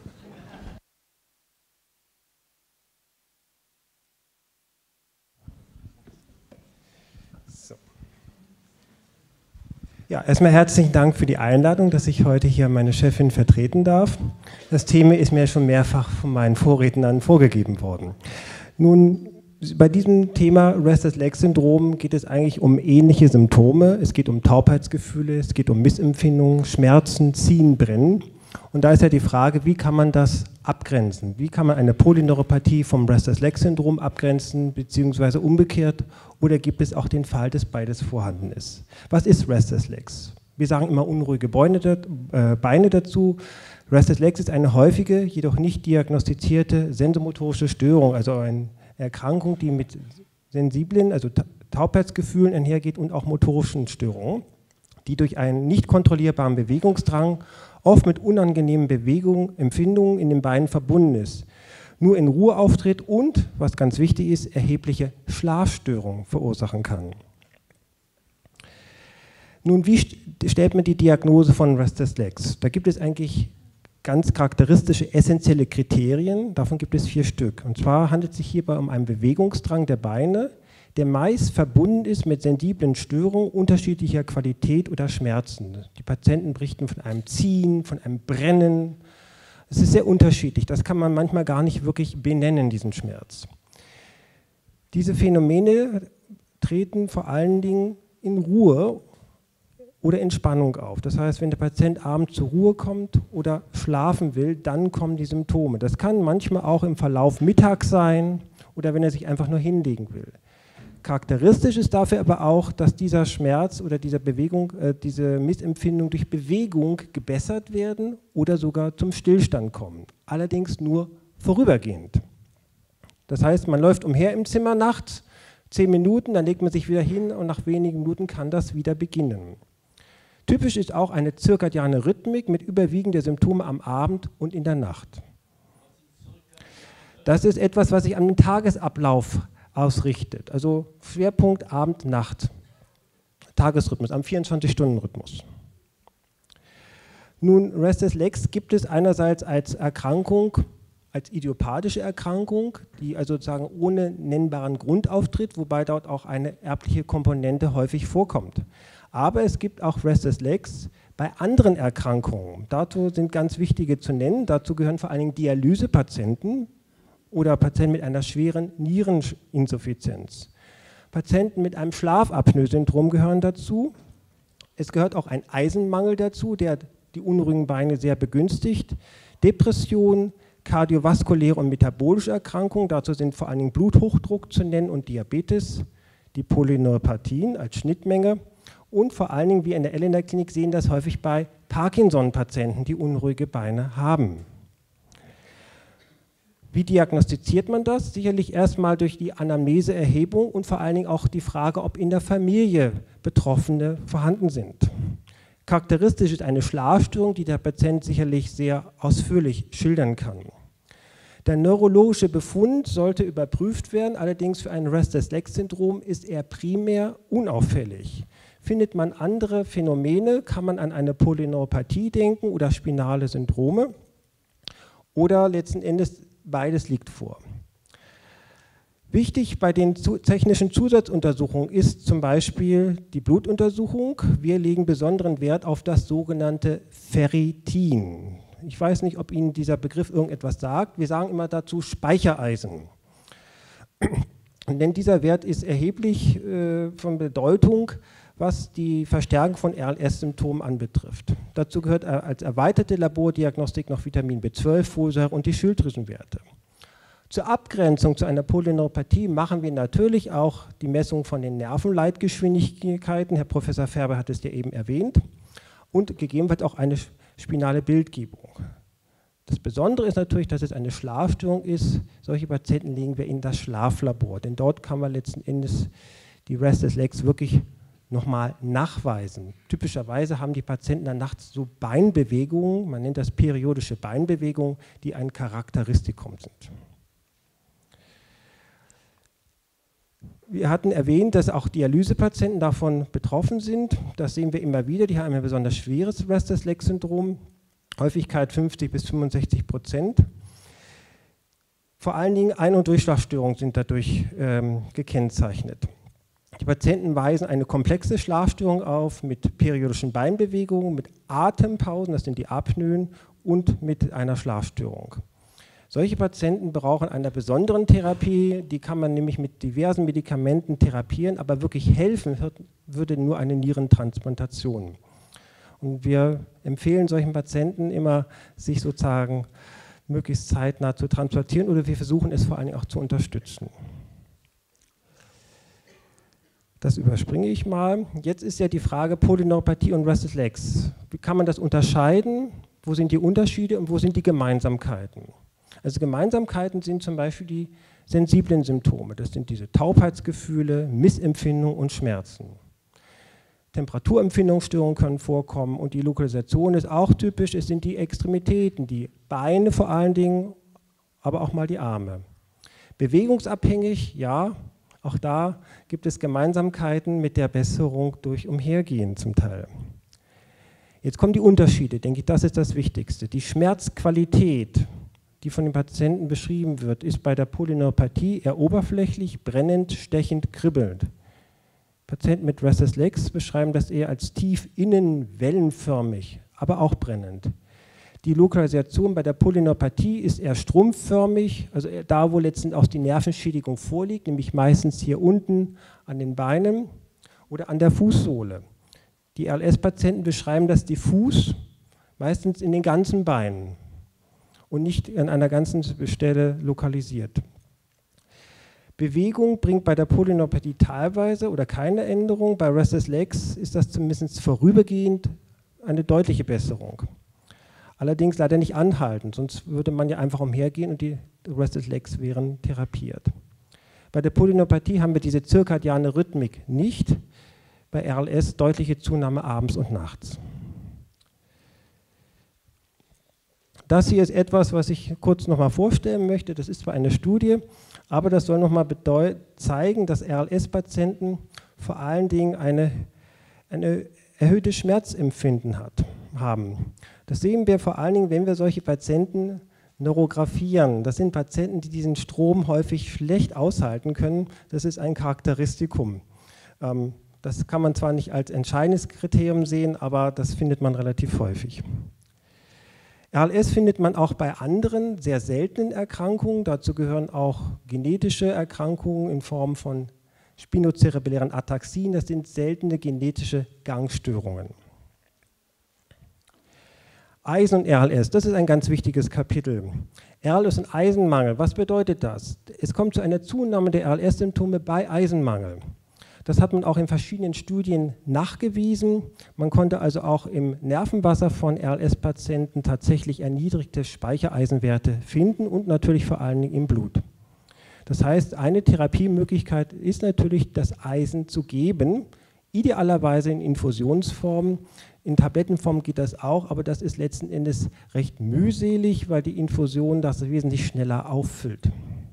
Ja, erstmal herzlichen Dank für die Einladung, dass ich heute hier meine Chefin vertreten darf. Das Thema ist mir schon mehrfach von meinen Vorrednern vorgegeben worden. Nun, Bei diesem Thema Restless-Leg-Syndrom geht es eigentlich um ähnliche Symptome. Es geht um Taubheitsgefühle, es geht um Missempfindungen, Schmerzen, Ziehen, Brennen. Und da ist ja die Frage, wie kann man das abgrenzen? Wie kann man eine Polyneuropathie vom Restless-Leg-Syndrom abgrenzen, beziehungsweise umgekehrt? Oder gibt es auch den Fall, dass beides vorhanden ist? Was ist Restless Legs? Wir sagen immer unruhige Beine dazu. Restless Legs ist eine häufige, jedoch nicht diagnostizierte sensomotorische Störung, also eine Erkrankung, die mit sensiblen, also Taubheitsgefühlen einhergeht und auch motorischen Störungen, die durch einen nicht kontrollierbaren Bewegungsdrang, oft mit unangenehmen Empfindungen in den Beinen verbunden ist, nur in Ruhe auftritt und, was ganz wichtig ist, erhebliche Schlafstörungen verursachen kann. Nun, wie stellt man die Diagnose von Restless Legs? Da gibt es eigentlich ganz charakteristische, essentielle Kriterien, davon gibt es 4 Stück. Und zwar handelt es sich hierbei um einen Bewegungsdrang der Beine, der meist verbunden ist mit sensiblen Störungen unterschiedlicher Qualität oder Schmerzen. Die Patienten berichten von einem Ziehen, von einem Brennen. Es ist sehr unterschiedlich, das kann man manchmal gar nicht wirklich benennen, diesen Schmerz. Diese Phänomene treten vor allen Dingen in Ruhe oder Entspannung auf. Das heißt, wenn der Patient abends zur Ruhe kommt oder schlafen will, dann kommen die Symptome. Das kann manchmal auch im Verlauf mittags sein oder wenn er sich einfach nur hinlegen will. Charakteristisch ist dafür aber auch, dass dieser Schmerz oder diese Missempfindung durch Bewegung gebessert werden oder sogar zum Stillstand kommen. Allerdings nur vorübergehend. Das heißt, man läuft umher im Zimmer nachts, 10 Minuten, dann legt man sich wieder hin und nach wenigen Minuten kann das wieder beginnen. Typisch ist auch eine zirkadiane Rhythmik mit überwiegenden Symptomen am Abend und in der Nacht. Das ist etwas, was sich am Tagesablauf ausrichtet, also Schwerpunkt Abend, Nacht, Tagesrhythmus, am 24-Stunden-Rhythmus. Nun, Restless Legs gibt es einerseits als Erkrankung, als idiopathische Erkrankung, die also sozusagen ohne nennbaren Grund auftritt, wobei dort auch eine erbliche Komponente häufig vorkommt. Aber es gibt auch Restless Legs bei anderen Erkrankungen. Dazu sind ganz wichtige zu nennen. Dazu gehören vor allen Dingen Dialysepatienten oder Patienten mit einer schweren Niereninsuffizienz. Patienten mit einem Schlafapnoe-Syndrom gehören dazu. Es gehört auch ein Eisenmangel dazu, der die unruhigen Beine sehr begünstigt. Depression, kardiovaskuläre und metabolische Erkrankungen, dazu sind vor allen Dingen Bluthochdruck zu nennen und Diabetes, die Polyneuropathien als Schnittmenge. Und vor allen Dingen, wir in der Ellener Klinik sehen das häufig bei Parkinson-Patienten, die unruhige Beine haben. Wie diagnostiziert man das? Sicherlich erstmal durch die Anamneseerhebung und vor allen Dingen auch die Frage, ob in der Familie Betroffene vorhanden sind. Charakteristisch ist eine Schlafstörung, die der Patient sicherlich sehr ausführlich schildern kann. Der neurologische Befund sollte überprüft werden, allerdings für ein Restless-Legs-Syndrom ist er primär unauffällig. Findet man andere Phänomene, kann man an eine Polyneuropathie denken oder spinale Syndrome oder letzten Endes beides liegt vor. Wichtig bei den technischen Zusatzuntersuchungen ist zum Beispiel die Blutuntersuchung. Wir legen besonderen Wert auf das sogenannte Ferritin. Ich weiß nicht, ob Ihnen dieser Begriff irgendetwas sagt. Wir sagen immer dazu Speichereisen. Denn dieser Wert ist erheblich von Bedeutung, was die Verstärkung von RLS-Symptomen anbetrifft. Dazu gehört als erweiterte Labordiagnostik noch Vitamin B12, Folsäure und die Schilddrüsenwerte. Zur Abgrenzung zu einer Polyneuropathie machen wir natürlich auch die Messung von den Nervenleitgeschwindigkeiten. Herr Professor Färber hat es ja eben erwähnt. Und gegebenenfalls auch eine spinale Bildgebung. Das Besondere ist natürlich, dass es eine Schlafstörung ist. Solche Patienten legen wir in das Schlaflabor, denn dort kann man letzten Endes die Restless Legs wirklich nochmal nachweisen. Typischerweise haben die Patienten dann nachts so Beinbewegungen, man nennt das periodische Beinbewegungen, die ein Charakteristikum sind. Wir hatten erwähnt, dass auch Dialysepatienten davon betroffen sind. Das sehen wir immer wieder. Die haben ein besonders schweres Restless Legs Syndrom, Häufigkeit 50 bis 65%. Vor allen Dingen Ein- und Durchschlafstörungen sind dadurch gekennzeichnet. Die Patienten weisen eine komplexe Schlafstörung auf mit periodischen Beinbewegungen, mit Atempausen, das sind die Apnoen, und mit einer Schlafstörung. Solche Patienten brauchen eine besondere Therapie, die kann man nämlich mit diversen Medikamenten therapieren, aber wirklich helfen würde nur eine Nierentransplantation. Und wir empfehlen solchen Patienten immer, sich sozusagen möglichst zeitnah zu transplantieren, oder wir versuchen es vor allem auch zu unterstützen. Das überspringe ich mal. Jetzt ist ja die Frage Polyneuropathie und Restless Legs. Wie kann man das unterscheiden? Wo sind die Unterschiede und wo sind die Gemeinsamkeiten? Also Gemeinsamkeiten sind zum Beispiel die sensiblen Symptome. Das sind diese Taubheitsgefühle, Missempfindung und Schmerzen. Temperaturempfindungsstörungen können vorkommen und die Lokalisation ist auch typisch. Es sind die Extremitäten, die Beine vor allen Dingen, aber auch mal die Arme. Bewegungsabhängig, ja, auch da gibt es Gemeinsamkeiten mit der Besserung durch Umhergehen zum Teil. Jetzt kommen die Unterschiede, denke ich, das ist das Wichtigste. Die Schmerzqualität, die von den Patienten beschrieben wird, ist bei der Polyneuropathie eher oberflächlich, brennend, stechend, kribbelnd. Patienten mit Restless Legs beschreiben das eher als tief innen, wellenförmig, aber auch brennend. Die Lokalisation bei der Polyneuropathie ist eher strumpfförmig, also da, wo letztendlich auch die Nervenschädigung vorliegt, nämlich meistens hier unten an den Beinen oder an der Fußsohle. Die RLS-Patienten beschreiben das diffus, meistens in den ganzen Beinen und nicht an einer ganzen Stelle lokalisiert. Bewegung bringt bei der Polyneuropathie teilweise oder keine Änderung, bei Restless Legs ist das zumindest vorübergehend eine deutliche Besserung. Allerdings leider nicht anhaltend, sonst würde man ja einfach umhergehen und die Restless Legs wären therapiert. Bei der Polyneuropathie haben wir diese zirkadiane Rhythmik nicht, bei RLS deutliche Zunahme abends und nachts. Das hier ist etwas, was ich kurz nochmal vorstellen möchte. Das ist zwar eine Studie, aber das soll nochmal zeigen, dass RLS-Patienten vor allen Dingen eine erhöhtes Schmerzempfinden haben. Das sehen wir vor allen Dingen, wenn wir solche Patienten neurografieren. Das sind Patienten, die diesen Strom häufig schlecht aushalten können. Das ist ein Charakteristikum. Das kann man zwar nicht als entscheidendes Kriterium sehen, aber das findet man relativ häufig. RLS findet man auch bei anderen, sehr seltenen Erkrankungen. Dazu gehören auch genetische Erkrankungen in Form von spinozerebellären Ataxien. Das sind seltene genetische Gangstörungen. Eisen und RLS, das ist ein ganz wichtiges Kapitel. RLS und Eisenmangel, was bedeutet das? Es kommt zu einer Zunahme der RLS-Symptome bei Eisenmangel. Das hat man auch in verschiedenen Studien nachgewiesen. Man konnte also auch im Nervenwasser von RLS-Patienten tatsächlich erniedrigte Speichereisenwerte finden und natürlich vor allen Dingen im Blut. Das heißt, eine Therapiemöglichkeit ist natürlich, das Eisen zu geben, idealerweise in Infusionsform. In Tablettenform geht das auch, aber das ist letzten Endes recht mühselig, weil die Infusion das wesentlich schneller auffüllt.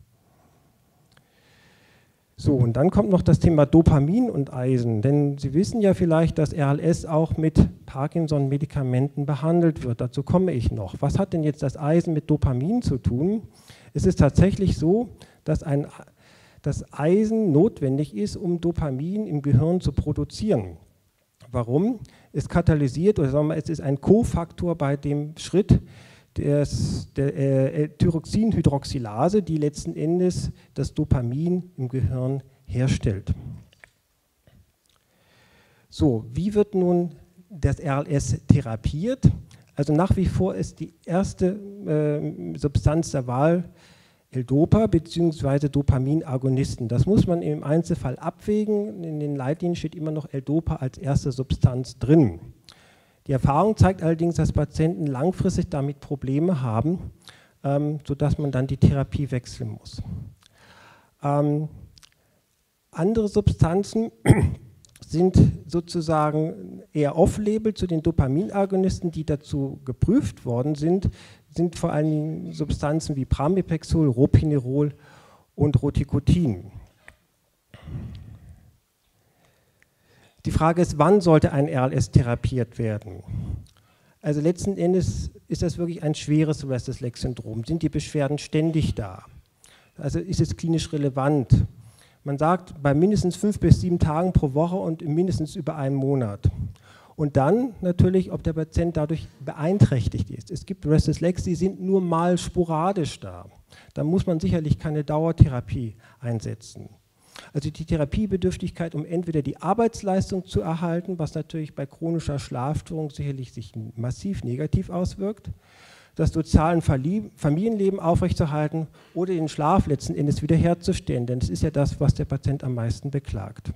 So, und dann kommt noch das Thema Dopamin und Eisen, denn Sie wissen ja vielleicht, dass RLS auch mit Parkinson-Medikamenten behandelt wird. Dazu komme ich noch. Was hat denn jetzt das Eisen mit Dopamin zu tun? Es ist tatsächlich so, dass das Eisen notwendig ist, um Dopamin im Gehirn zu produzieren. Warum? Es katalysiert, oder sagen wir mal, es ist ein Kofaktor bei dem Schritt der Thyroxinhydroxylase, die letzten Endes das Dopamin im Gehirn herstellt. So, wie wird nun das RLS therapiert? Also nach wie vor ist die erste Substanz der Wahl L-Dopa bzw. Dopaminagonisten. Das muss man im Einzelfall abwägen. In den Leitlinien steht immer noch L-Dopa als erste Substanz drin. Die Erfahrung zeigt allerdings, dass Patienten langfristig damit Probleme haben, sodass man dann die Therapie wechseln muss. Andere Substanzen sind sozusagen eher off-label zu den Dopaminagonisten, die dazu geprüft worden sind vor allem Substanzen wie Pramipexol, Ropinirol und Roticotin. Die Frage ist, wann sollte ein RLS therapiert werden? Also letzten Endes ist das wirklich ein schweres Restless-Legs-Syndrom. Sind die Beschwerden ständig da? Also ist es klinisch relevant? Man sagt, bei mindestens 5 bis 7 Tagen pro Woche und mindestens über einen Monat. Und dann natürlich, ob der Patient dadurch beeinträchtigt ist. Es gibt Restless Legs, die sind nur mal sporadisch da. Da muss man sicherlich keine Dauertherapie einsetzen. Also die Therapiebedürftigkeit, um entweder die Arbeitsleistung zu erhalten, was natürlich bei chronischer Schlafstörung sicherlich sich massiv negativ auswirkt, das soziale Familienleben aufrechtzuerhalten oder den Schlaf letzten Endes wiederherzustellen, denn es ist ja das, was der Patient am meisten beklagt.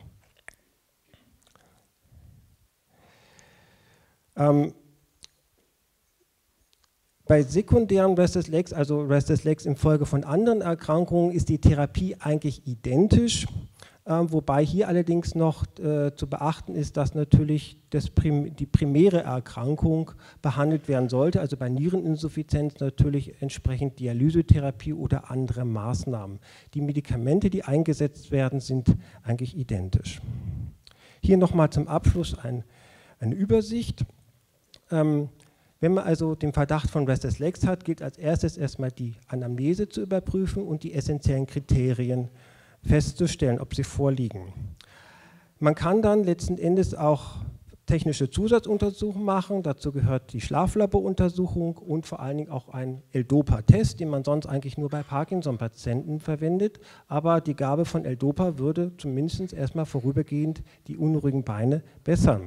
Bei sekundären Restless Legs, also Restless Legs infolge von anderen Erkrankungen, ist die Therapie eigentlich identisch, wobei hier allerdings noch zu beachten ist, dass natürlich die primäre Erkrankung behandelt werden sollte, also bei Niereninsuffizienz natürlich entsprechend Dialysetherapie oder andere Maßnahmen. Die Medikamente, die eingesetzt werden, sind eigentlich identisch. Hier nochmal zum Abschluss eine Übersicht. Wenn man also den Verdacht von Restless Legs hat, gilt als erstes erstmal die Anamnese zu überprüfen und die essentiellen Kriterien festzustellen, ob sie vorliegen. Man kann dann letzten Endes auch technische Zusatzuntersuchungen machen, dazu gehört die Schlaflaboruntersuchung und vor allen Dingen auch ein L-Dopa-Test, den man sonst eigentlich nur bei Parkinson-Patienten verwendet, aber die Gabe von L-Dopa würde zumindest erstmal vorübergehend die unruhigen Beine bessern.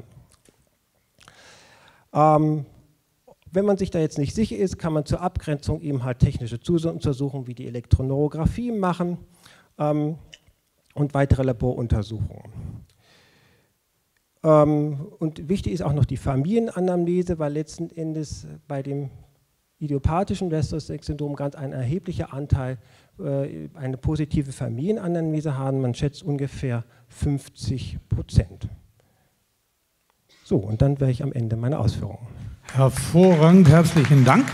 Wenn man sich da jetzt nicht sicher ist, kann man zur Abgrenzung eben halt technische Zusatzuntersuchungen wie die Elektroneurographie machen und weitere Laboruntersuchungen. Und wichtig ist auch noch die Familienanamnese, weil letzten Endes bei dem idiopathischen Restless-Legs-Syndrom ganz ein erheblicher Anteil eine positive Familienanamnese haben. Man schätzt ungefähr 50%. So, und dann wäre ich am Ende meiner Ausführungen. Hervorragend, herzlichen Dank.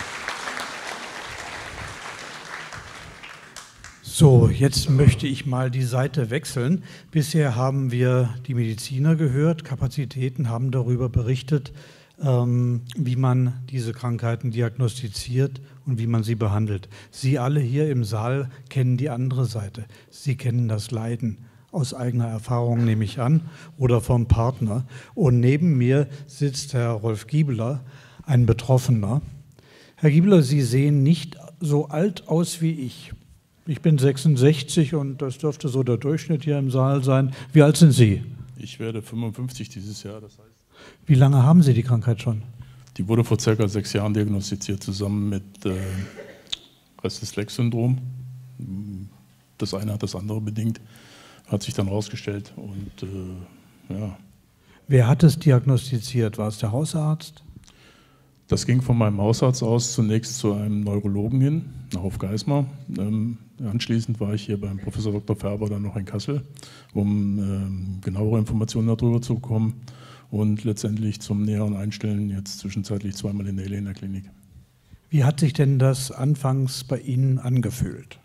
So, jetzt möchte ich mal die Seite wechseln. Bisher haben wir die Mediziner gehört, Kapazitäten haben darüber berichtet, wie man diese Krankheiten diagnostiziert und wie man sie behandelt. Sie alle hier im Saal kennen die andere Seite. Sie kennen das Leiden. Aus eigener Erfahrung nehme ich an, oder vom Partner. Und neben mir sitzt Herr Rolf Giebeler, ein Betroffener. Herr Giebeler, Sie sehen nicht so alt aus wie ich. Ich bin 66 und das dürfte so der Durchschnitt hier im Saal sein. Wie alt sind Sie? Ich werde 55 dieses Jahr, das heißt. Wie lange haben Sie die Krankheit schon? Die wurde vor ca. 6 Jahren diagnostiziert, zusammen mit Restless-Legs-Syndrom. Das eine hat das andere bedingt. Hat sich dann rausgestellt und ja. Wer hat es diagnostiziert? War es der Hausarzt? Das ging von meinem Hausarzt aus zunächst zu einem Neurologen hin, nach Hofgeismar. Anschließend war ich hier beim Professor Dr. Färber dann noch in Kassel, um genauere Informationen darüber zu bekommen und letztendlich zum näheren Einstellen jetzt zwischenzeitlich zweimal in der Helena Klinik. Wie hat sich denn das anfangs bei Ihnen angefühlt?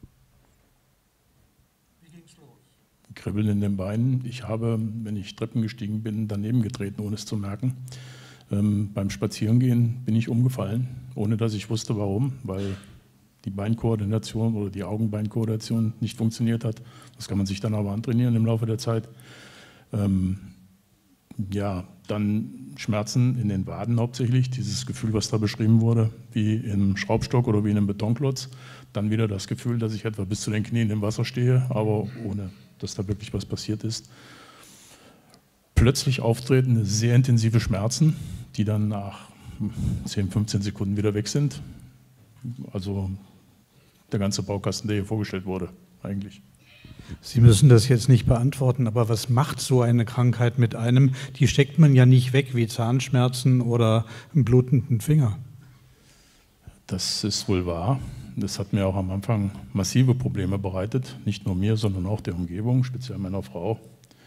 Kribbeln in den Beinen. Ich habe, wenn ich Treppen gestiegen bin, daneben getreten, ohne es zu merken. Beim Spazierengehen bin ich umgefallen, ohne dass ich wusste, warum, weil die Beinkoordination oder die Augenbeinkoordination nicht funktioniert hat. Das kann man sich dann aber antrainieren im Laufe der Zeit. Ja, dann Schmerzen in den Waden hauptsächlich, dieses Gefühl, was da beschrieben wurde, wie im Schraubstock oder wie in einem Betonklotz. Dann wieder das Gefühl, dass ich etwa bis zu den Knien im Wasser stehe, aber ohne dass da wirklich was passiert ist. Plötzlich auftretende sehr intensive Schmerzen, die dann nach 10, 15 Sekunden wieder weg sind. Also der ganze Baukasten, der hier vorgestellt wurde, eigentlich. Sie müssen das jetzt nicht beantworten, aber was macht so eine Krankheit mit einem? Die steckt man ja nicht weg wie Zahnschmerzen oder einen blutenden Finger. Das ist wohl wahr. Das hat mir auch am Anfang massive Probleme bereitet, nicht nur mir, sondern auch der Umgebung, speziell meiner Frau.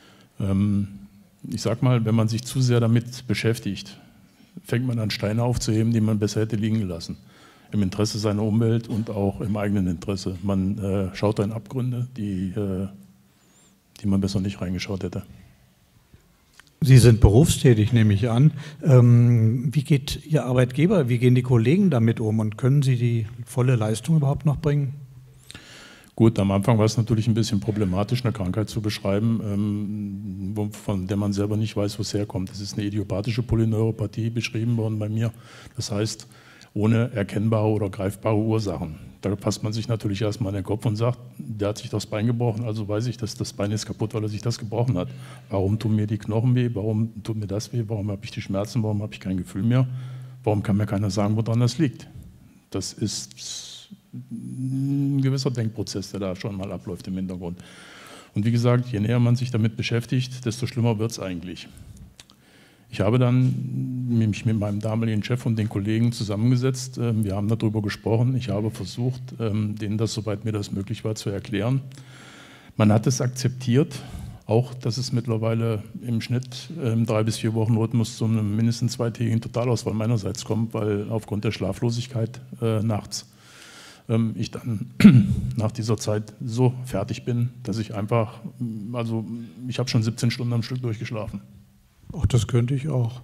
Ich sag mal, wenn man sich zu sehr damit beschäftigt, fängt man an, Steine aufzuheben, die man besser hätte liegen gelassen. Im Interesse seiner Umwelt und auch im eigenen Interesse. Man schaut in Abgründe, die man besser nicht reingeschaut hätte. Sie sind berufstätig, nehme ich an. Wie geht Ihr Arbeitgeber, wie gehen die Kollegen damit um und können Sie die volle Leistung überhaupt noch bringen? Gut, am Anfang war es natürlich ein bisschen problematisch, eine Krankheit zu beschreiben, von der man selber nicht weiß, wo es herkommt. Es ist eine idiopathische Polyneuropathie beschrieben worden bei mir. Das heißt, ohne erkennbare oder greifbare Ursachen. Da fasst man sich natürlich erstmal in den Kopf und sagt, der hat sich das Bein gebrochen, also weiß ich, dass das Bein ist kaputt, weil er sich das gebrochen hat. Warum tun mir die Knochen weh? Warum tut mir das weh? Warum habe ich die Schmerzen? Warum habe ich kein Gefühl mehr? Warum kann mir keiner sagen, woran das liegt? Das ist ein gewisser Denkprozess, der da schon mal abläuft im Hintergrund. Und wie gesagt, je näher man sich damit beschäftigt, desto schlimmer wird es eigentlich. Ich habe dann mich mit meinem damaligen Chef und den Kollegen zusammengesetzt. Wir haben darüber gesprochen. Ich habe versucht, denen das, soweit mir das möglich war, zu erklären. Man hat es akzeptiert, auch dass es mittlerweile im Schnitt 3 bis 4 Wochen Rhythmus zu einem mindestens 2-tägigen Totalausfall meinerseits kommt, weil aufgrund der Schlaflosigkeit nachts ich dann nach dieser Zeit so fertig bin, dass ich einfach, also ich habe schon 17 Stunden am Stück durchgeschlafen. Ach, das könnte ich auch.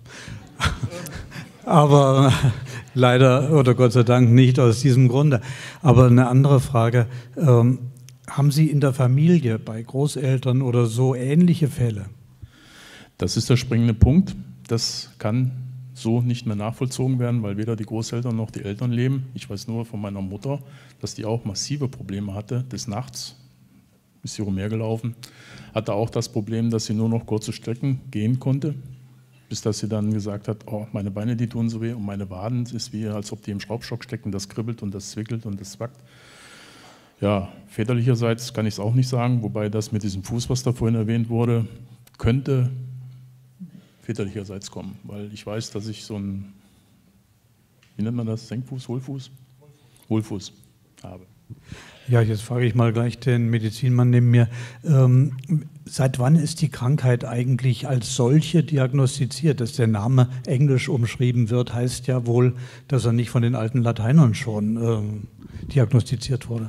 Aber leider oder Gott sei Dank nicht aus diesem Grunde. Aber eine andere Frage, haben Sie in der Familie, bei Großeltern oder so ähnliche Fälle? Das ist der springende Punkt. Das kann so nicht mehr nachvollzogen werden, weil weder die Großeltern noch die Eltern leben. Ich weiß nur von meiner Mutter, dass die auch massive Probleme hatte. Des Nachts ist sie umhergelaufen, hatte auch das Problem, dass sie nur noch kurze Strecken gehen konnte, bis dass sie dann gesagt hat, oh, meine Beine, die tun so weh und meine Waden, es ist wie, als ob die im Schraubstock stecken, das kribbelt und das zwickelt und das zwackt. Ja, väterlicherseits kann ich es auch nicht sagen, wobei das mit diesem Fuß, was da vorhin erwähnt wurde, könnte väterlicherseits kommen, weil ich weiß, dass ich so ein, wie nennt man das, Senkfuß, Hohlfuß? Hohlfuß habe. Ja, jetzt frage ich mal gleich den Medizinmann neben mir. Seit wann ist die Krankheit eigentlich als solche diagnostiziert? Dass der Name englisch umschrieben wird, heißt ja wohl, dass er nicht von den alten Lateinern schon diagnostiziert wurde.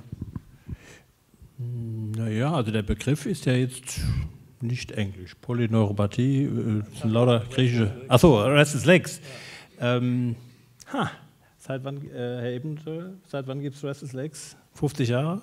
Naja, also der Begriff ist ja jetzt nicht englisch. Polyneuropathie, sind lauter griechische. Achso, Restless Legs. Seit wann, Herr Ebenthal, seit wann gibt es Restless Legs? 50 Jahre?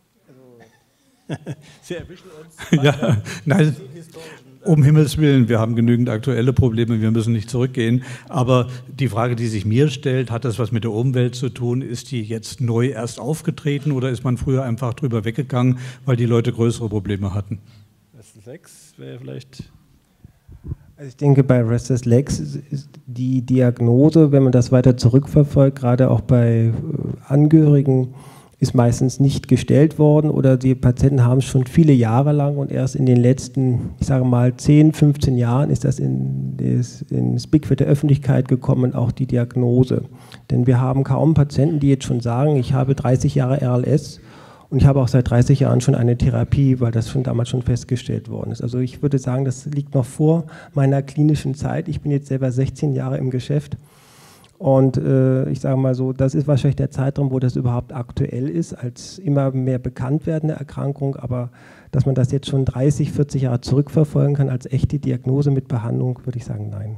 Sie erwischen uns. Ja, nein, um Himmels Willen, wir haben genügend aktuelle Probleme, wir müssen nicht zurückgehen. Aber die Frage, die sich mir stellt, hat das was mit der Umwelt zu tun? Ist die jetzt neu erst aufgetreten oder ist man früher einfach drüber weggegangen, weil die Leute größere Probleme hatten? Restless Legs wäre vielleicht... Also ich denke, bei Restless Legs ist die Diagnose, wenn man das weiter zurückverfolgt, gerade auch bei Angehörigen, ist meistens nicht gestellt worden oder die Patienten haben es schon viele Jahre lang und erst in den letzten, ich sage mal 10, 15 Jahren ist das ins Blickfeld der Öffentlichkeit gekommen, auch die Diagnose. Denn wir haben kaum Patienten, die jetzt schon sagen, ich habe 30 Jahre RLS und ich habe auch seit 30 Jahren schon eine Therapie, weil das schon damals schon festgestellt worden ist. Also ich würde sagen, das liegt noch vor meiner klinischen Zeit. Ich bin jetzt selber 16 Jahre im Geschäft. Und ich sage mal so, das ist wahrscheinlich der Zeitraum, wo das überhaupt aktuell ist, als immer mehr bekannt werdende Erkrankung, aber dass man das jetzt schon 30, 40 Jahre zurückverfolgen kann als echte Diagnose mit Behandlung, würde ich sagen, nein.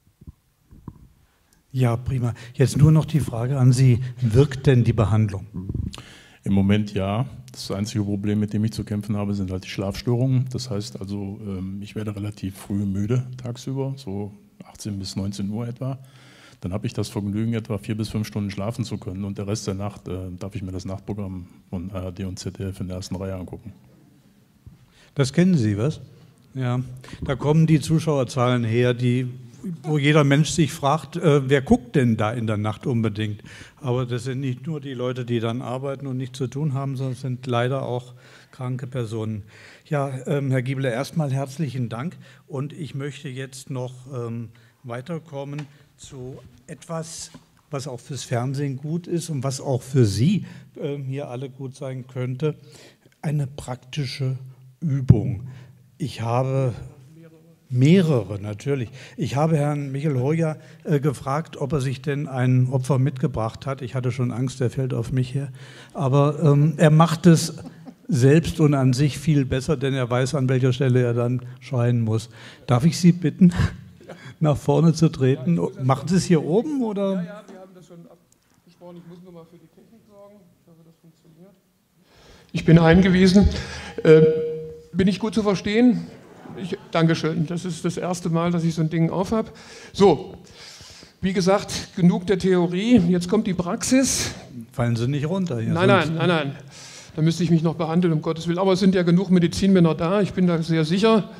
Ja, prima. Jetzt nur noch die Frage an Sie, wirkt denn die Behandlung? Im Moment ja. Das einzige Problem, mit dem ich zu kämpfen habe, sind halt die Schlafstörungen. Das heißt also, ich werde relativ früh müde tagsüber, so 18 bis 19 Uhr etwa. Dann habe ich das Vergnügen, etwa 4 bis 5 Stunden schlafen zu können und der Rest der Nacht darf ich mir das Nachtprogramm von ARD und ZDF in der ersten Reihe angucken. Das kennen Sie, was? Ja, da kommen die Zuschauerzahlen her, wo jeder Mensch sich fragt, wer guckt denn da in der Nacht unbedingt? Aber das sind nicht nur die Leute, die dann arbeiten und nichts zu tun haben, sondern es sind leider auch kranke Personen. Ja, Herr Giebler, erstmal herzlichen Dank und ich möchte jetzt noch weiterkommen zu etwas, was auch fürs Fernsehen gut ist und was auch für Sie hier alle gut sein könnte, eine praktische Übung. Ich habe mehrere, natürlich. Ich habe Herrn Michael Hoyer gefragt, ob er sich denn ein Opfer mitgebracht hat. Ich hatte schon Angst, er fällt auf mich her. Aber er macht es selbst und an sich viel besser, denn er weiß, an welcher Stelle er dann schreien muss. Darf ich Sie bitten, nach vorne zu treten? Ja, machen Sie es hier oben? Oder? Ja, wir haben das schon abgesprochen. Ich muss nur mal für die Technik sorgen. Ich hoffe, das funktioniert. Ich bin eingewiesen. Bin ich gut zu verstehen? Dankeschön. Das ist das erste Mal, dass ich so ein Ding aufhab. So, wie gesagt, genug der Theorie. Jetzt kommt die Praxis. Fallen Sie nicht runter hier. Nein. Da müsste ich mich noch behandeln, um Gottes Willen. Aber es sind ja genug Medizinmänner da. Ich bin da sehr sicher.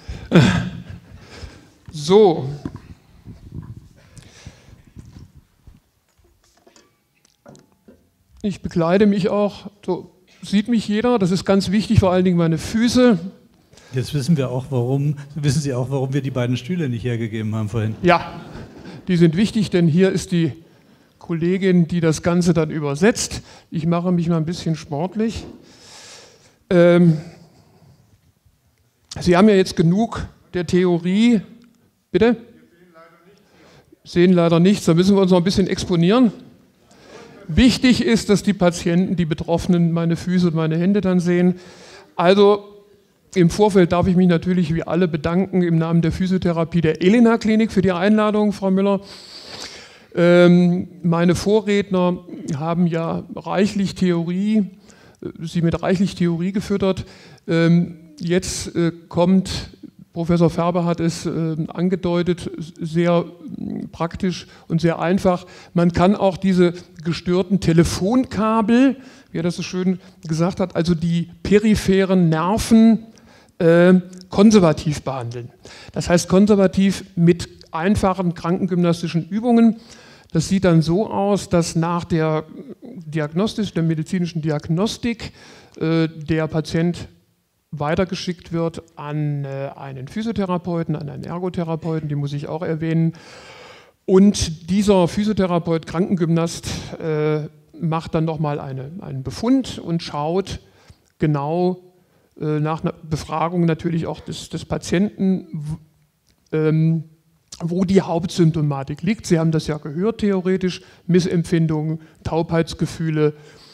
So. Ich bekleide mich auch. So sieht mich jeder. Das ist ganz wichtig, vor allen Dingen meine Füße. Jetzt wissen Sie auch, warum wir die beiden Stühle nicht hergegeben haben vorhin. Ja, die sind wichtig, denn hier ist die Kollegin, die das Ganze dann übersetzt. Ich mache mich mal ein bisschen sportlich. Sie haben ja jetzt genug der Theorie. Bitte? Sehen leider nichts. Da müssen wir uns noch ein bisschen exponieren. Wichtig ist, dass die Patienten, die Betroffenen, meine Füße und meine Hände dann sehen. Also im Vorfeld darf ich mich natürlich wie alle bedanken im Namen der Physiotherapie der Elena-Klinik für die Einladung, Frau Müller. Meine Vorredner haben ja reichlich Theorie, sie mit reichlich Theorie gefüttert. Jetzt kommt, Professor Färber hat es angedeutet, sehr praktisch und sehr einfach. Man kann auch diese gestörten Telefonkabel, wie er das so schön gesagt hat, also die peripheren Nerven, konservativ behandeln. Das heißt konservativ mit einfachen krankengymnastischen Übungen. Das sieht dann so aus, dass nach der medizinischen Diagnostik der Patient weitergeschickt wird an einen Physiotherapeuten, an einen Ergotherapeuten, die muss ich auch erwähnen. Und dieser Physiotherapeut, Krankengymnast, macht dann nochmal einen Befund und schaut genau nach einer Befragung natürlich auch des Patienten, wo die Hauptsymptomatik liegt. Sie haben das ja gehört, theoretisch, Missempfindungen, Taubheitsgefühle,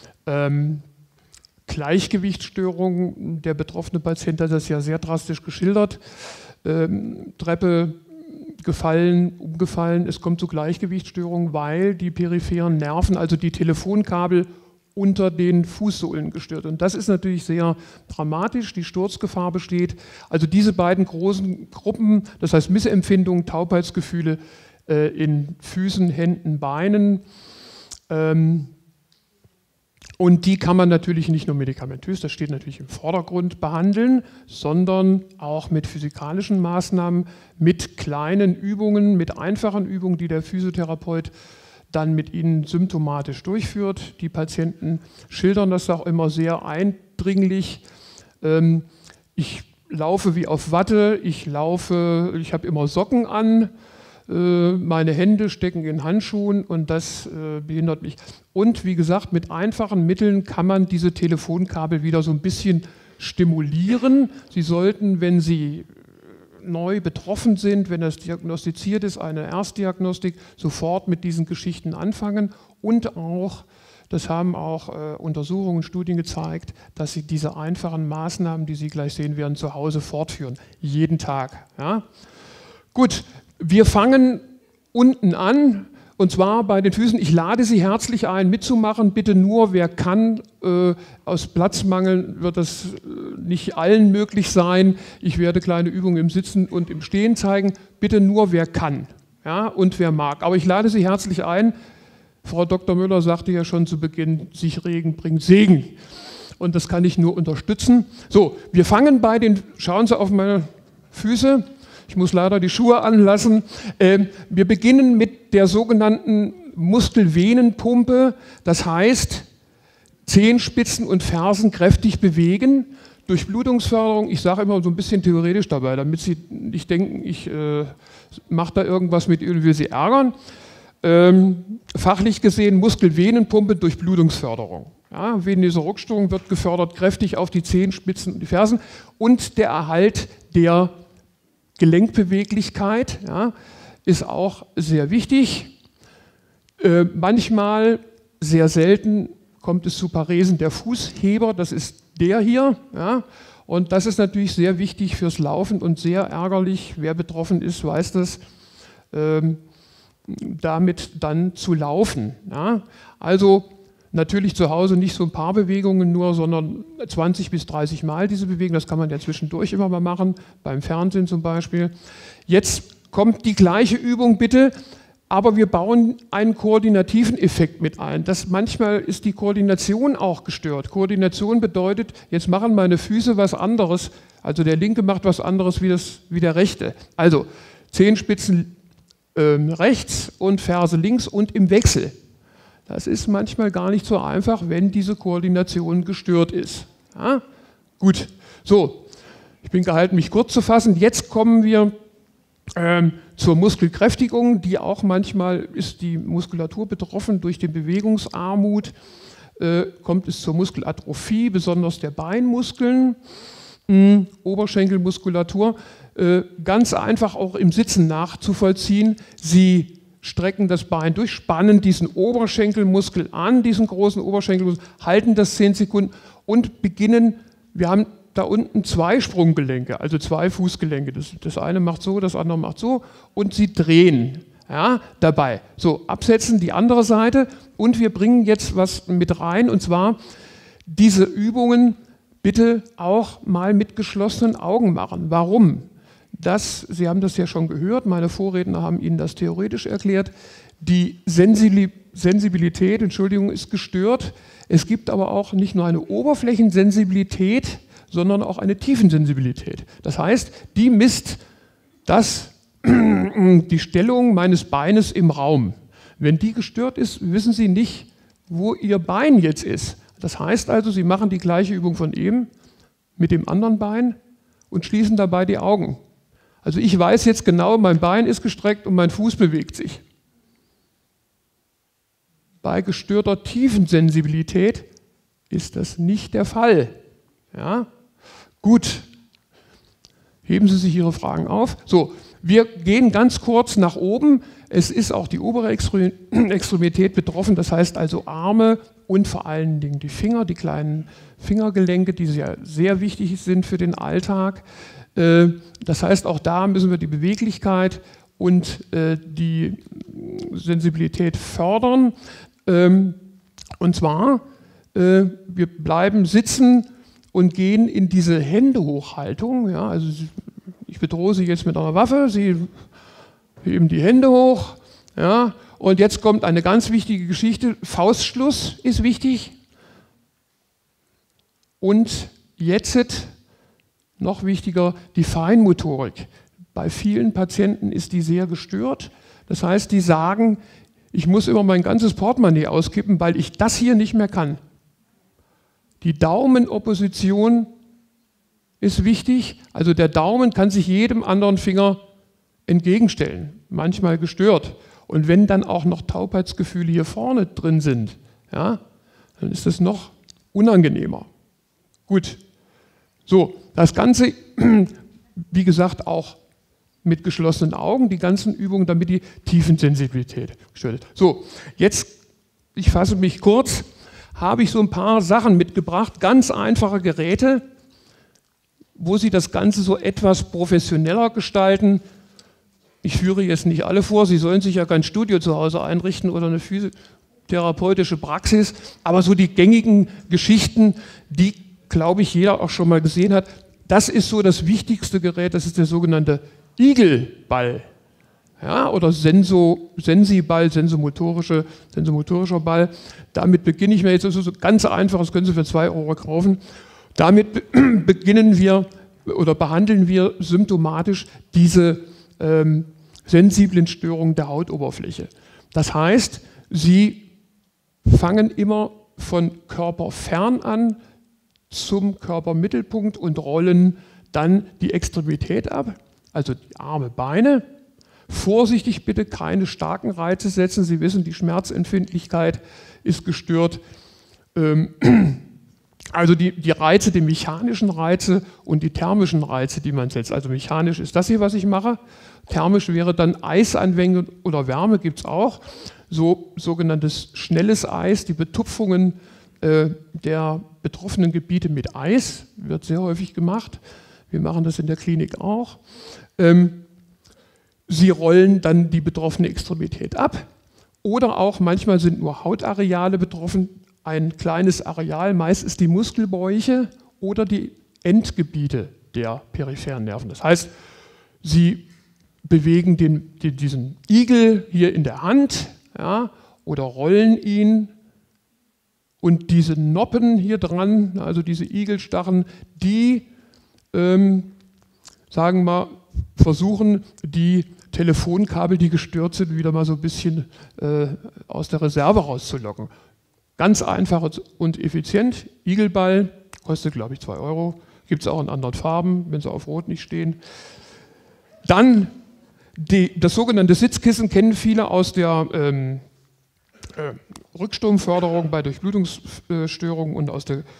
Gleichgewichtsstörungen. Der betroffene Patient hat das ja sehr drastisch geschildert. Treppe gefallen, umgefallen, es kommt zu Gleichgewichtsstörungen, weil die peripheren Nerven, also die Telefonkabel, unter den Fußsohlen gestört. Und das ist natürlich sehr dramatisch, die Sturzgefahr besteht. Also diese beiden großen Gruppen, das heißt Missempfindungen, Taubheitsgefühle in Füßen, Händen, Beinen. Und die kann man natürlich nicht nur medikamentös, das steht natürlich im Vordergrund, behandeln, sondern auch mit physikalischen Maßnahmen, mit kleinen Übungen, mit einfachen Übungen, die der Physiotherapeut dann mit ihnen symptomatisch durchführt. Die Patienten schildern das auch immer sehr eindringlich. Ich laufe wie auf Watte, ich habe immer Socken an, meine Hände stecken in Handschuhen und das behindert mich. Und wie gesagt, mit einfachen Mitteln kann man diese Telefonkabel wieder so ein bisschen stimulieren. Sie sollten, wenn Sie neu betroffen sind, wenn das diagnostiziert ist, eine Erstdiagnostik, sofort mit diesen Geschichten anfangen und auch, das haben auch Untersuchungen, Studien gezeigt, dass Sie diese einfachen Maßnahmen, die Sie gleich sehen werden, zu Hause fortführen, jeden Tag. Ja? Gut, wir fangen unten an. Und zwar bei den Füßen. Ich lade Sie herzlich ein, mitzumachen. Bitte nur, wer kann. Aus Platzmangel wird das nicht allen möglich sein. Ich werde kleine Übungen im Sitzen und im Stehen zeigen. Bitte nur, wer kann, ja, und wer mag. Aber ich lade Sie herzlich ein. Frau Dr. Müller sagte ja schon zu Beginn, sich Regen bringt Segen. Und das kann ich nur unterstützen. So, wir fangen bei den, schauen Sie auf meine Füße. Ich muss leider die Schuhe anlassen. Wir beginnen mit der sogenannten Muskelvenenpumpe. Das heißt, Zehenspitzen und Fersen kräftig bewegen. Durchblutungsförderung, ich sage immer so ein bisschen theoretisch dabei, damit Sie nicht denken, ich mache da irgendwas mit Ihnen, will Sie ärgern. Fachlich gesehen Muskelvenenpumpe, Durchblutungsförderung. Ja, venöse Rückstörung wird gefördert, kräftig auf die Zehenspitzen und die Fersen und der Erhalt der Gelenkbeweglichkeit, ja, ist auch sehr wichtig. Manchmal, sehr selten, kommt es zu Paresen der Fußheber, das ist der hier. Ja, und das ist natürlich sehr wichtig fürs Laufen und sehr ärgerlich. Wer betroffen ist, weiß das, damit dann zu laufen. Ja. Also Natürlich zu Hause nicht so ein paar Bewegungen nur, sondern 20 bis 30 Mal diese Bewegung. Das kann man ja zwischendurch immer mal machen, beim Fernsehen zum Beispiel. Jetzt kommt die gleiche Übung bitte, aber wir bauen einen koordinativen Effekt mit ein. Manchmal ist die Koordination auch gestört. Koordination bedeutet, jetzt machen meine Füße was anderes, also der linke macht was anderes wie der rechte. Also Zehenspitzen rechts und Ferse links und im Wechsel. Das ist manchmal gar nicht so einfach, wenn diese Koordination gestört ist. Ja? Gut, so, ich bin gehalten, mich kurz zu fassen. Jetzt kommen wir zur Muskelkräftigung, die auch manchmal ist die Muskulatur betroffen durch die Bewegungsarmut, kommt es zur Muskelatrophie, besonders der Beinmuskeln, Oberschenkelmuskulatur, ganz einfach auch im Sitzen nachzuvollziehen. Sie strecken das Bein durch, spannen diesen Oberschenkelmuskel an, diesen großen Oberschenkelmuskel, halten das 10 Sekunden und beginnen, wir haben da unten 2 Sprunggelenke, also 2 Fußgelenke. Das eine macht so, das andere macht so und sie drehen dabei. So, absetzen die andere Seite und wir bringen jetzt was mit rein und zwar diese Übungen bitte auch mal mit geschlossenen Augen machen. Warum? Sie haben das ja schon gehört, meine Vorredner haben Ihnen das theoretisch erklärt, die Sensibilität, ist gestört. Es gibt aber auch nicht nur eine Oberflächensensibilität, sondern auch eine Tiefensensibilität. Das heißt, die misst die Stellung meines Beines im Raum. Wenn die gestört ist, wissen Sie nicht, wo Ihr Bein jetzt ist. Das heißt also, Sie machen die gleiche Übung von eben mit dem anderen Bein und schließen dabei die Augen. Also ich weiß jetzt genau, mein Bein ist gestreckt und mein Fuß bewegt sich. Bei gestörter Tiefensensibilität ist das nicht der Fall. Ja? Gut, heben Sie sich Ihre Fragen auf. So, wir gehen ganz kurz nach oben. Es ist auch die obere Extremität betroffen, das heißt also Arme und vor allen Dingen die Finger, die kleinen Fingergelenke, die ja sehr wichtig sind für den Alltag. Das heißt, auch da müssen wir die Beweglichkeit und die Sensibilität fördern. Und zwar, wir bleiben sitzen und gehen in diese Händehochhaltung. Ja, also ich bedrohe Sie jetzt mit einer Waffe, Sie heben die Hände hoch. Ja, und jetzt kommt eine ganz wichtige Geschichte. Faustschluss ist wichtig. Und jetzt noch wichtiger, die Feinmotorik. Bei vielen Patienten ist die sehr gestört. Das heißt, die sagen, ich muss immer mein ganzes Portemonnaie auskippen, weil ich das hier nicht mehr kann. Die Daumenopposition ist wichtig. Also der Daumen kann sich jedem anderen Finger entgegenstellen, manchmal gestört. Und wenn dann auch noch Taubheitsgefühle hier vorne drin sind, ja, dann ist das noch unangenehmer. Gut, so, das Ganze, wie gesagt, auch mit geschlossenen Augen, die ganzen Übungen, damit die Tiefensensibilität gestört ist. So, jetzt, ich fasse mich kurz, habe ich so ein paar Sachen mitgebracht, ganz einfache Geräte, wo Sie das Ganze so etwas professioneller gestalten. Ich führe jetzt nicht alle vor, Sie sollen sich ja kein Studio zu Hause einrichten oder eine physiotherapeutische Praxis, aber so die gängigen Geschichten, die, glaube ich, jeder auch schon mal gesehen hat, das ist so das wichtigste Gerät, das ist der sogenannte Igelball, ja, oder Sensiball, sensomotorischer Ball. Damit beginne ich mir jetzt, das ist so ganz einfach, das können Sie für 2 € kaufen. Damit beginnen wir oder behandeln wir symptomatisch diese sensiblen Störungen der Hautoberfläche. Das heißt, Sie fangen immer von körperfern an zum Körpermittelpunkt und rollen dann die Extremität ab, also die Arme, Beine. Vorsichtig bitte, keine starken Reize setzen. Sie wissen, die Schmerzempfindlichkeit ist gestört. Also die Reize, die mechanischen Reize und die thermischen Reize, die man setzt. Also mechanisch ist das hier, was ich mache. Thermisch wäre dann Eisanwendung oder Wärme, gibt es auch. So sogenanntes schnelles Eis, die Betupfungen der betroffenen Gebiete mit Eis, wird sehr häufig gemacht. Wir machen das in der Klinik auch. Sie rollen dann die betroffene Extremität ab oder auch manchmal sind nur Hautareale betroffen. ein kleines Areal, meist ist die Muskelbäuche oder die Endgebiete der peripheren Nerven. Das heißt, Sie bewegen diesen Igel hier in der Hand, ja, oder rollen ihn, und diese Noppen hier dran, also diese Igelstacheln, die, sagen wir mal, versuchen, die Telefonkabel, die gestört sind, wieder mal so ein bisschen aus der Reserve rauszulocken. Ganz einfach und effizient. Igelball, kostet glaube ich 2 €, gibt es auch in anderen Farben, wenn sie auf Rot nicht stehen. Dann das sogenannte Sitzkissen kennen viele aus der Rückstromförderung bei Durchblutungsstörungen und aus der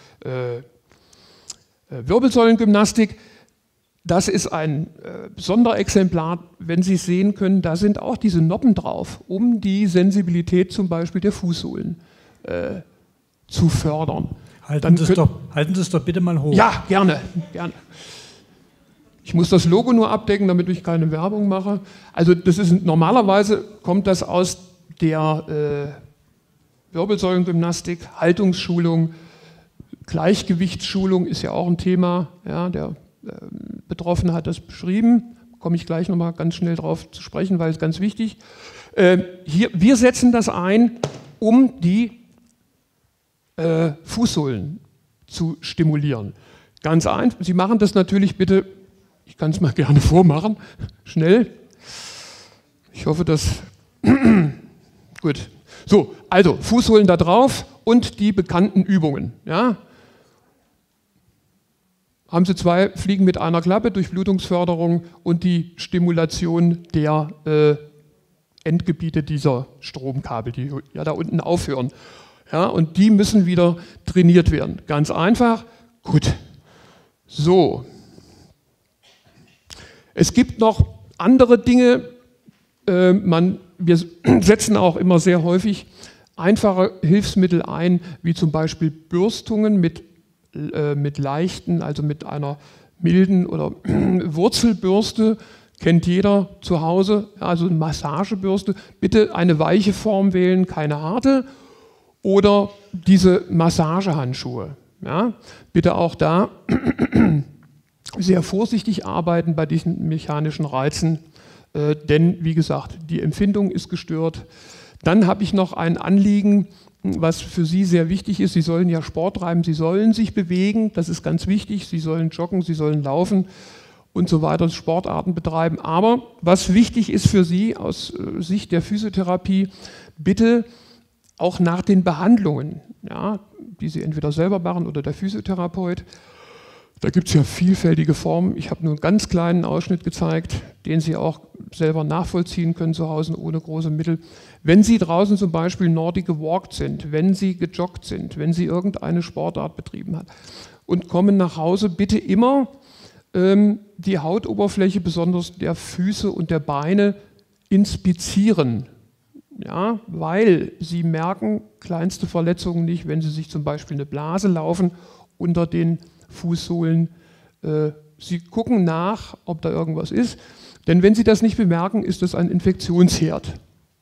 Wirbelsäulengymnastik. Das ist ein Sonderexemplar, wenn Sie es sehen können, da sind auch diese Noppen drauf, um die Sensibilität zum Beispiel der Fußsohlen zu fördern. Halten Sie es doch bitte mal hoch. Ja, gerne, gerne. Ich muss das Logo nur abdecken, damit ich keine Werbung mache. Also das ist, normalerweise kommt das aus der Wirbelsäulengymnastik, Haltungsschulung, Gleichgewichtsschulung ist ja auch ein Thema, ja, der Betroffene hat das beschrieben, komme ich gleich nochmal ganz schnell drauf zu sprechen, weil es ganz wichtig. Wir setzen das ein, um die Fußsohlen zu stimulieren. Ganz einfach, Sie machen das natürlich bitte, ich kann es mal gerne vormachen, schnell. Ich hoffe, dass... Gut. So, also Fußsohlen da drauf und die bekannten Übungen. Ja? Haben Sie 2 Fliegen mit einer Klappe, Durchblutungsförderung und die Stimulation der Endgebiete dieser Stromkabel, die ja da unten aufhören. Ja, und die müssen wieder trainiert werden. Ganz einfach. Gut. So. Es gibt noch andere Dinge. Wir setzen auch immer sehr häufig einfache Hilfsmittel ein, wie zum Beispiel Bürstungen mit leichten, also mit einer milden oder Wurzelbürste, kennt jeder zu Hause, also eine Massagebürste. Bitte eine weiche Form wählen, keine harte. Oder diese Massagehandschuhe. Ja? Bitte auch da sehr vorsichtig arbeiten bei diesen mechanischen Reizen, denn wie gesagt, die Empfindung ist gestört. Dann habe ich noch ein Anliegen, was für Sie sehr wichtig ist. Sie sollen ja Sport treiben, Sie sollen sich bewegen, das ist ganz wichtig. Sie sollen joggen, Sie sollen laufen und so weiter, Sportarten betreiben. Aber was wichtig ist für Sie aus Sicht der Physiotherapie, bitte auch nach den Behandlungen, ja, die Sie entweder selber machen oder der Physiotherapeut. Da gibt es ja vielfältige Formen. Ich habe nur einen ganz kleinen Ausschnitt gezeigt, den Sie auch selber nachvollziehen können zu Hause ohne große Mittel. Wenn Sie draußen zum Beispiel Nordic gewalkt sind, wenn Sie gejoggt sind, wenn Sie irgendeine Sportart betrieben haben und kommen nach Hause, bitte immer die Hautoberfläche, besonders der Füße und der Beine, inspizieren. Ja, weil Sie merken kleinste Verletzungen nicht, wenn Sie sich zum Beispiel eine Blase laufen unter den Fußsohlen. Sie gucken nach, ob da irgendwas ist, denn wenn Sie das nicht bemerken, ist das ein Infektionsherd.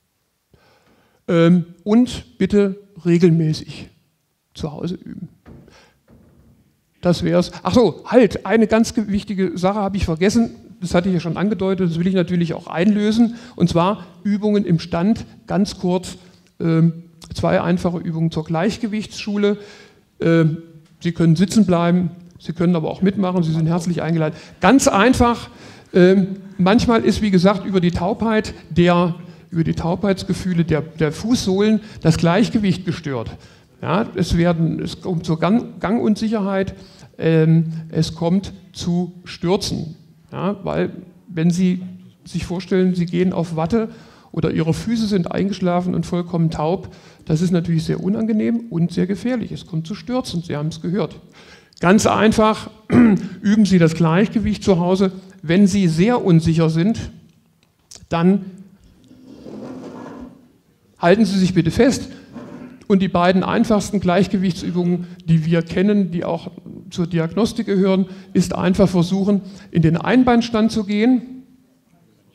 Und bitte regelmäßig zu Hause üben. Das wäre es. Ach so, halt, eine ganz wichtige Sache habe ich vergessen. Das hatte ich ja schon angedeutet, das will ich natürlich auch einlösen. Und zwar Übungen im Stand, ganz kurz, 2 einfache Übungen zur Gleichgewichtsschule. Sie können sitzen bleiben, Sie können aber auch mitmachen, Sie sind herzlich eingeladen. Ganz einfach, manchmal ist, wie gesagt, über die Taubheitsgefühle der Fußsohlen das Gleichgewicht gestört. Ja, es kommt zur Gangunsicherheit, es kommt zu Stürzen. Ja, weil wenn Sie sich vorstellen, Sie gehen auf Watte oder Ihre Füße sind eingeschlafen und vollkommen taub, das ist natürlich sehr unangenehm und sehr gefährlich. Es kommt zu Stürzen, Sie haben es gehört. Ganz einfach, üben Sie das Gleichgewicht zu Hause. Wenn Sie sehr unsicher sind, dann halten Sie sich bitte fest. Und die beiden einfachsten Gleichgewichtsübungen, die wir kennen, die auch zur Diagnostik gehören, ist einfach versuchen, in den Einbeinstand zu gehen.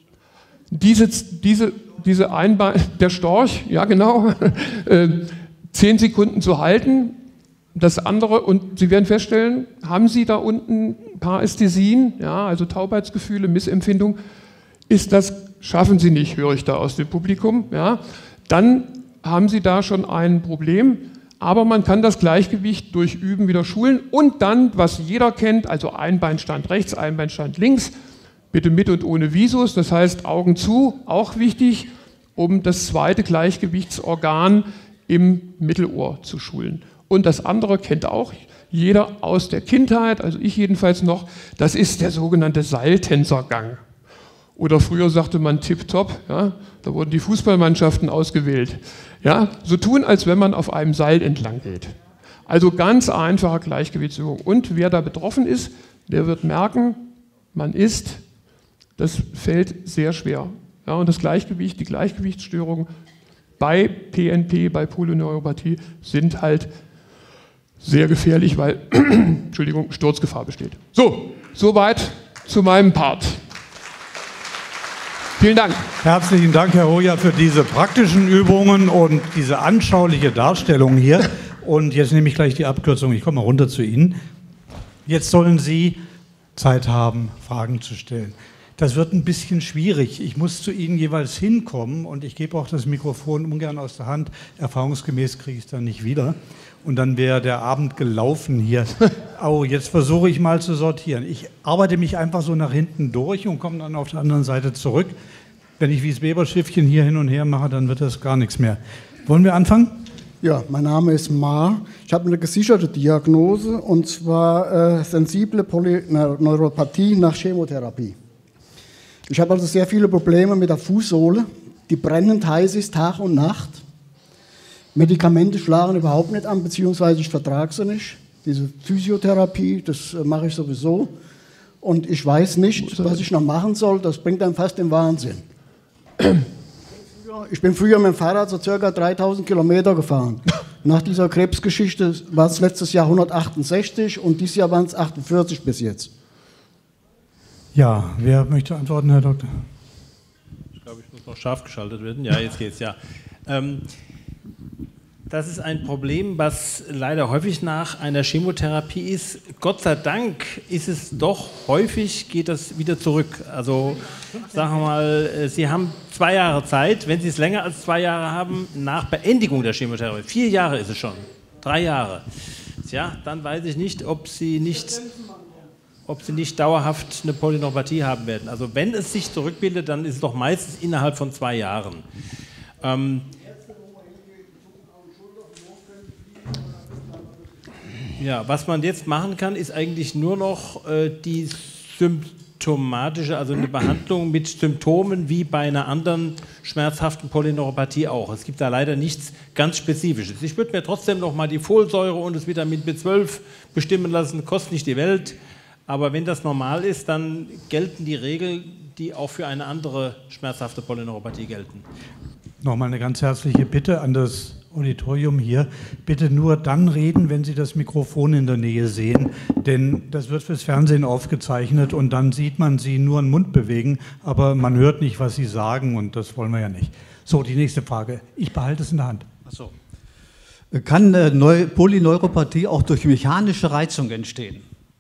Diese der Storch, ja genau, 10 Sekunden zu halten. Das andere, und Sie werden feststellen, haben Sie da unten Parästhesien, ja, also Taubheitsgefühle, Missempfindung, schaffen Sie nicht, höre ich da aus dem Publikum, ja, dann haben Sie da schon ein Problem, aber man kann das Gleichgewicht durch Üben wieder schulen und dann, was jeder kennt, also Einbeinstand rechts, Einbeinstand links, bitte mit und ohne Visus, das heißt Augen zu, auch wichtig, um das zweite Gleichgewichtsorgan im Mittelohr zu schulen. Und das andere kennt auch jeder aus der Kindheit, also ich jedenfalls noch, das ist der sogenannte Seiltänzergang. Oder früher sagte man Tip-Top, ja, da wurden die Fußballmannschaften ausgewählt. Ja, so tun, als wenn man auf einem Seil entlang geht. Also ganz einfache Gleichgewichtsübung. Und wer da betroffen ist, der wird merken, das fällt sehr schwer. Ja, und das Gleichgewicht, die Gleichgewichtsstörungen bei PNP, bei Polyneuropathie sind halt sehr gefährlich, weil Entschuldigung, Sturzgefahr besteht. So, soweit zu meinem Part. Vielen Dank. Herzlichen Dank, Herr Hoyer, für diese praktischen Übungen und diese anschauliche Darstellung hier. Und jetzt nehme ich gleich die Abkürzung. Ich komme mal runter zu Ihnen. Jetzt sollen Sie Zeit haben, Fragen zu stellen. Das wird ein bisschen schwierig. Ich muss zu Ihnen jeweils hinkommen und ich gebe auch das Mikrofon ungern aus der Hand. Erfahrungsgemäß kriege ich es dann nicht wieder. Und dann wäre der Abend gelaufen hier. Jetzt versuche ich mal zu sortieren. Ich arbeite mich einfach so nach hinten durch und komme dann auf der anderen Seite zurück. Wenn ich wie das Weberschiffchen hier hin und her mache, dann wird das gar nichts mehr. Wollen wir anfangen? Ja, mein Name ist Ma. Ich habe eine gesicherte Diagnose und zwar sensible Polyneuropathie nach Chemotherapie. Ich habe also sehr viele Probleme mit der Fußsohle, die brennend heiß ist Tag und Nacht. Medikamente schlagen überhaupt nicht an, beziehungsweise ich vertrage sie nicht. Diese Physiotherapie, das mache ich sowieso. Und ich weiß nicht, was ich noch machen soll. Das bringt dann fast den Wahnsinn. Ich bin früher mit dem Fahrrad so ca. 3000 Kilometer gefahren. Nach dieser Krebsgeschichte war es letztes Jahr 168 und dieses Jahr waren es 48 bis jetzt. Ja, wer möchte antworten, Herr Doktor? Ich glaube, ich muss noch scharf geschaltet werden. Ja, jetzt geht's, ja. Das ist ein Problem, was leider häufig nach einer Chemotherapie ist. Gott sei Dank ist es doch häufig, geht das wieder zurück. Also sagen wir mal, Sie haben 2 Jahre Zeit, wenn Sie es länger als 2 Jahre haben, nach Beendigung der Chemotherapie. 4 Jahre ist es schon, 3 Jahre. Ja, dann weiß ich nicht, ob Sie nicht dauerhaft eine Polyneuropathie haben werden. Also wenn es sich zurückbildet, dann ist es doch meistens innerhalb von 2 Jahren. Ja, was man jetzt machen kann, ist eigentlich nur noch die symptomatische, also eine Behandlung mit Symptomen wie bei einer anderen schmerzhaften Polyneuropathie auch. Es gibt da leider nichts ganz Spezifisches. Ich würde mir trotzdem noch mal die Folsäure und das Vitamin B12 bestimmen lassen, kostet nicht die Welt. Aber wenn das normal ist, dann gelten die Regeln, die auch für eine andere schmerzhafte Polyneuropathie gelten. Nochmal eine ganz herzliche Bitte an das Auditorium hier. Bitte nur dann reden, wenn Sie das Mikrofon in der Nähe sehen, denn das wird fürs Fernsehen aufgezeichnet und dann sieht man Sie nur den Mund bewegen, aber man hört nicht, was Sie sagen und das wollen wir ja nicht. So, die nächste Frage. Ich behalte es in der Hand. Ach so. Kann Polyneuropathie auch durch mechanische Reizung entstehen?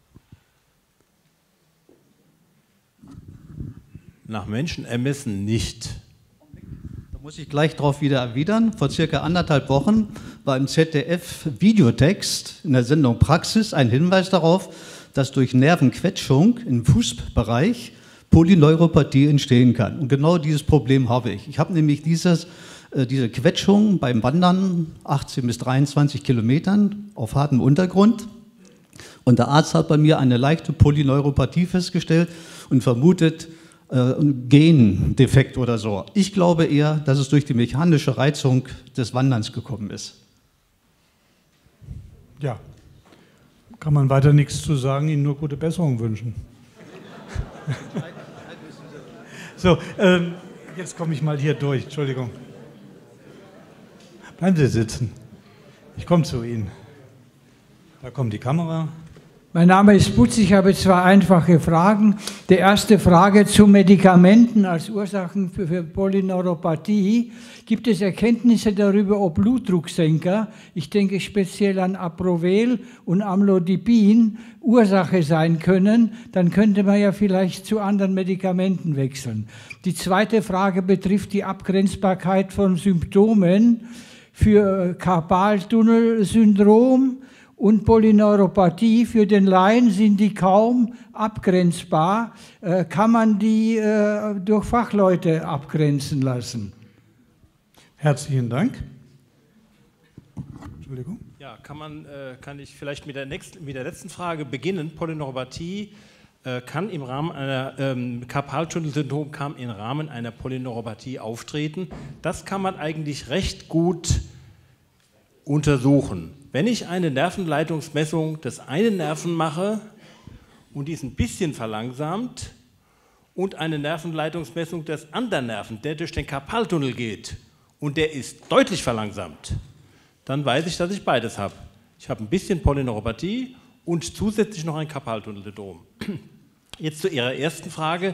Nach Menschenermessen nicht. Da muss ich gleich darauf wieder erwidern. Vor circa 1,5 Wochen war im ZDF Videotext in der Sendung Praxis ein Hinweis darauf, dass durch Nervenquetschung im Fußbereich Polyneuropathie entstehen kann. Und genau dieses Problem habe ich. Ich habe nämlich diese Quetschung beim Wandern 18 bis 23 Kilometern auf hartem Untergrund. Und der Arzt hat bei mir eine leichte Polyneuropathie festgestellt und vermutet, ein Gendefekt oder so. Ich glaube eher, dass es durch die mechanische Reizung des Wanderns gekommen ist. Ja, kann man weiter nichts zu sagen, Ihnen nur gute Besserung wünschen. So, jetzt komme ich mal hier durch, Entschuldigung. Bleiben Sie sitzen. Ich komme zu Ihnen. Da kommt die Kamera. Mein Name ist Butz, ich habe zwei einfache Fragen. Die erste Frage zu Medikamenten als Ursachen für Polyneuropathie. Gibt es Erkenntnisse darüber, ob Blutdrucksenker, ich denke speziell an Aprovel und Amlodipin, Ursache sein können? Dann könnte man ja vielleicht zu anderen Medikamenten wechseln. Die zweite Frage betrifft die Abgrenzbarkeit von Symptomen für Karpaltunnelsyndrom und Polyneuropathie. Für den Laien sind die kaum abgrenzbar. Kann man die durch Fachleute abgrenzen lassen? Herzlichen Dank. Entschuldigung. Ja, kann ich vielleicht mit der letzten Frage beginnen. Polyneuropathie kann im Rahmen einer Karpaltunnelsyndrom im Rahmen einer Polyneuropathie auftreten. Das kann man eigentlich recht gut untersuchen. Wenn ich eine Nervenleitungsmessung des einen Nerven mache und die ist ein bisschen verlangsamt und eine Nervenleitungsmessung des anderen Nerven, der durch den Karpaltunnel geht und der ist deutlich verlangsamt, dann weiß ich, dass ich beides habe. Ich habe ein bisschen Polyneuropathie und zusätzlich noch ein Karpaltunnelsyndrom. Jetzt zu Ihrer ersten Frage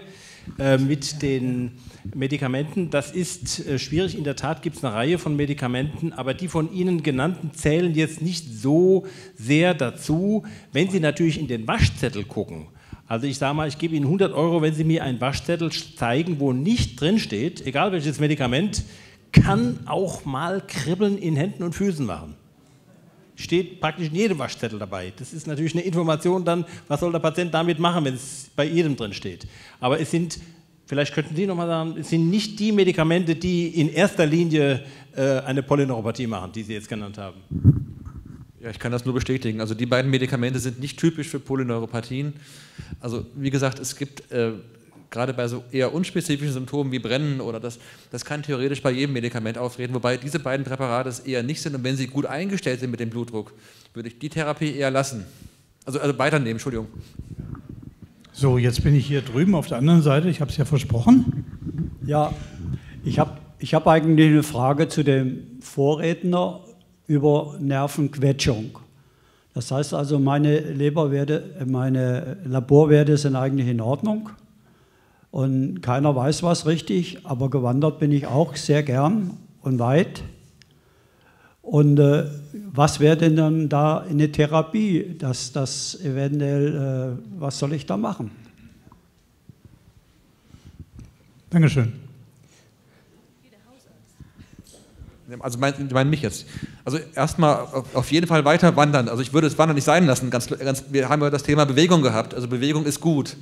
mit den Medikamenten. Das ist schwierig. In der Tat gibt es eine Reihe von Medikamenten, aber die von Ihnen genannten zählen jetzt nicht so sehr dazu, wenn Sie natürlich in den Waschzettel gucken. Also ich sage mal, ich gebe Ihnen 100 €, wenn Sie mir einen Waschzettel zeigen, wo nicht drin steht, egal welches Medikament, kann auch mal Kribbeln in Händen und Füßen machen. Steht praktisch in jedem Waschzettel dabei. Das ist natürlich eine Information dann, was soll der Patient damit machen, wenn es bei jedem drin steht. Aber es sind, vielleicht könnten Sie nochmal sagen, es sind nicht die Medikamente, die in erster Linie eine Polyneuropathie machen, die Sie jetzt genannt haben. Ja, ich kann das nur bestätigen. Also die beiden Medikamente sind nicht typisch für Polyneuropathien. Also wie gesagt, es gibt gerade bei so eher unspezifischen Symptomen wie Brennen oder das kann theoretisch bei jedem Medikament auftreten, wobei diese beiden Präparate es eher nicht sind. Und wenn sie gut eingestellt sind mit dem Blutdruck, würde ich die Therapie eher lassen. Also weiternehmen, Entschuldigung. So, jetzt bin ich hier drüben auf der anderen Seite, ich habe es ja versprochen. Ja, ich hab eigentlich eine Frage zu dem Vorredner über Nervenquetschung. Das heißt also, meine Laborwerte sind eigentlich in Ordnung. Und keiner weiß was richtig, aber gewandert bin ich auch sehr gern und weit. Und was wäre denn dann da eine Therapie, dass das eventuell, was soll ich da machen? Dankeschön. Also meinen mich jetzt. Also erstmal auf jeden Fall weiter wandern. Also ich würde das Wandern nicht sein lassen. Wir haben ja das Thema Bewegung gehabt. Also Bewegung ist gut.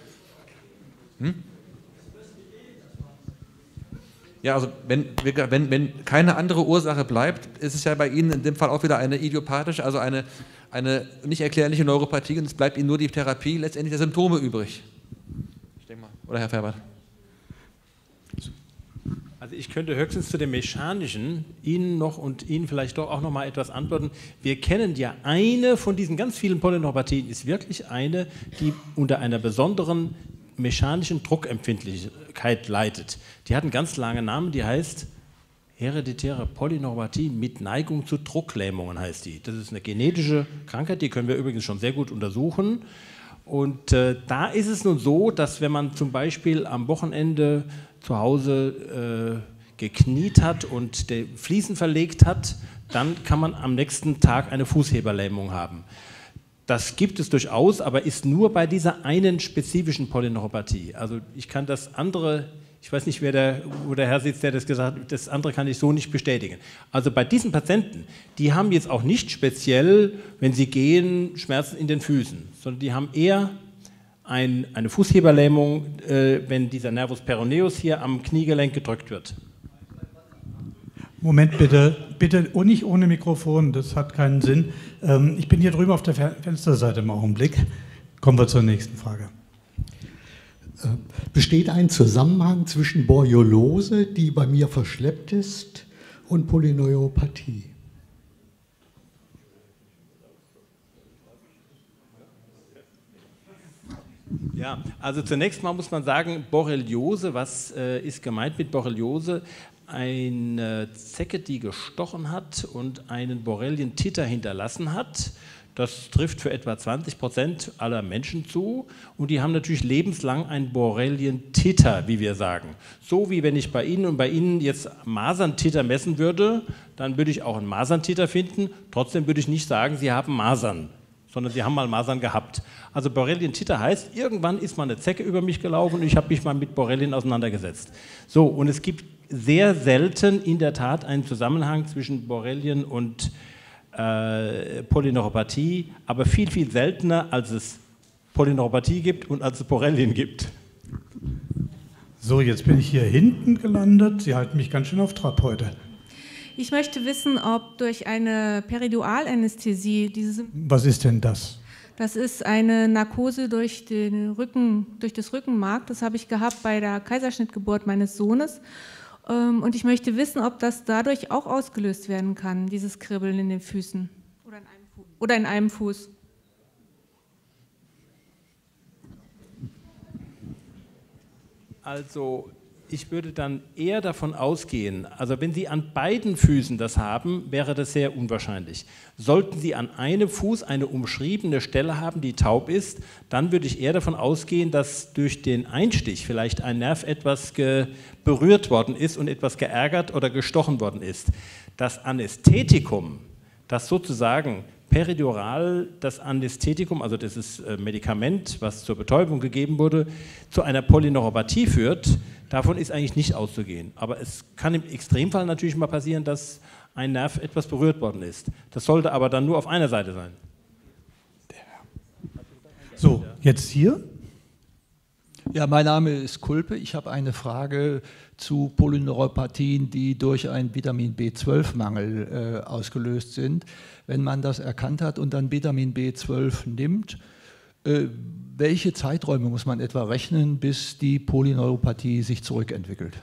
Ja, also wenn keine andere Ursache bleibt, ist es ja bei Ihnen in dem Fall auch wieder eine idiopathische, also eine nicht erklärliche Neuropathie und es bleibt Ihnen nur die Therapie letztendlich der Symptome übrig. Ich denke mal. Oder Herr Ferbert? Also ich könnte höchstens zu dem Mechanischen Ihnen noch und Ihnen vielleicht doch auch noch mal etwas antworten. Wir kennen ja eine von diesen ganz vielen Polyneuropathien, ist wirklich eine, die unter einer besonderen mechanischen Druckempfindlichkeit leidet. Die hat einen ganz langen Namen, die heißt hereditäre Polyneuropathie mit Neigung zu Drucklähmungen heißt die. Das ist eine genetische Krankheit, die können wir übrigens schon sehr gut untersuchen. Und da ist es nun so, dass wenn man zum Beispiel am Wochenende zu Hause gekniet hat und die Fliesen verlegt hat, dann kann man am nächsten Tag eine Fußheberlähmung haben. Das gibt es durchaus, aber ist nur bei dieser einen spezifischen Polyneuropathie. Also ich kann das andere, ich weiß nicht, wo der Herr sitzt, der das gesagt hat, das andere kann ich so nicht bestätigen. Also bei diesen Patienten, die haben jetzt auch nicht speziell, wenn sie gehen, Schmerzen in den Füßen, sondern die haben eher eine Fußheberlähmung, wenn dieser Nervus peroneus hier am Kniegelenk gedrückt wird. Moment bitte, bitte nicht ohne Mikrofon, das hat keinen Sinn. Ich bin hier drüben auf der Fensterseite im Augenblick. Kommen wir zur nächsten Frage. Besteht ein Zusammenhang zwischen Borreliose, die bei mir verschleppt ist, und Polyneuropathie? Ja, also zunächst mal muss man sagen, Borreliose, was ist gemeint mit Borreliose? eine Zecke, die gestochen hat und einen Borrelien-Titer hinterlassen hat. Das trifft für etwa 20% aller Menschen zu und die haben natürlich lebenslang einen Borrelien-Titer, wie wir sagen. So wie wenn ich bei Ihnen und bei Ihnen jetzt Masern-Titer messen würde, dann würde ich auch einen Masern-Titer finden, trotzdem würde ich nicht sagen, Sie haben Masern, sondern Sie haben mal Masern gehabt. Also Borrelien-Titer heißt, irgendwann ist mal eine Zecke über mich gelaufen und ich habe mich mal mit Borrelien auseinandergesetzt. So, und es gibt sehr selten in der Tat einen Zusammenhang zwischen Borrelien und Polyneuropathie, aber viel, viel seltener, als es Polyneuropathie gibt und als es Borrelien gibt. So, jetzt bin ich hier hinten gelandet. Sie halten mich ganz schön auf Trab heute. Ich möchte wissen, ob durch eine Peridualanästhesie Was ist denn das? Das ist eine Narkose durch das Rückenmark. Das habe ich gehabt bei der Kaiserschnittgeburt meines Sohnes. Und ich möchte wissen, ob das dadurch auch ausgelöst werden kann, dieses Kribbeln in den Füßen oder in einem Fuß. Also ich würde dann eher davon ausgehen, also wenn Sie an beiden Füßen das haben, wäre das sehr unwahrscheinlich. Sollten Sie an einem Fuß eine umschriebene Stelle haben, die taub ist, dann würde ich eher davon ausgehen, dass durch den Einstich vielleicht ein Nerv etwas berührt worden ist und etwas geärgert oder gestochen worden ist. Das Anästhetikum, das sozusagen peridural das Anästhetikum, also das ist Medikament, was zur Betäubung gegeben wurde, zu einer Polyneuropathie führt, davon ist eigentlich nicht auszugehen. Aber es kann im Extremfall natürlich mal passieren, dass ein Nerv etwas berührt worden ist. Das sollte aber dann nur auf einer Seite sein. So, jetzt hier. Ja, mein Name ist Kulpe. Ich habe eine Frage zu Polyneuropathien, die durch einen Vitamin B12-Mangel ausgelöst sind. Wenn man das erkannt hat und dann Vitamin B12 nimmt, welche Zeiträume muss man etwa rechnen, bis die Polyneuropathie sich zurückentwickelt?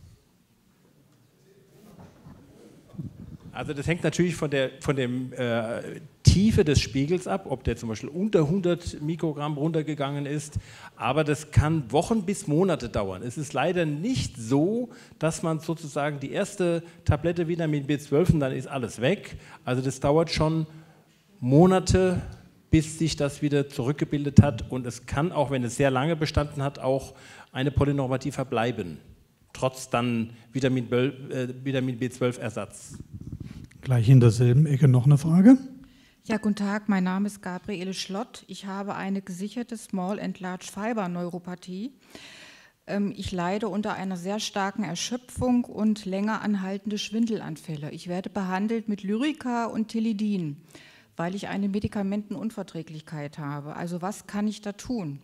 Also das hängt natürlich von der Tiefe des Spiegels ab, ob der zum Beispiel unter 100 Mikrogramm runtergegangen ist, aber das kann Wochen bis Monate dauern. Es ist leider nicht so, dass man sozusagen die erste Tablette Vitamin B12 und dann ist alles weg. Also das dauert schon Monate, bis sich das wieder zurückgebildet hat und es kann auch, wenn es sehr lange bestanden hat, auch eine Polyneuropathie verbleiben, trotz dann Vitamin B12-Ersatz. Gleich in derselben Ecke noch eine Frage. Ja, guten Tag, mein Name ist Gabriele Schlott. Ich habe eine gesicherte Small and Large Fiber Neuropathie. Ich leide unter einer sehr starken Erschöpfung und länger anhaltende Schwindelanfälle. Ich werde behandelt mit Lyrica und Tilidin, weil ich eine Medikamentenunverträglichkeit habe. Also was kann ich da tun?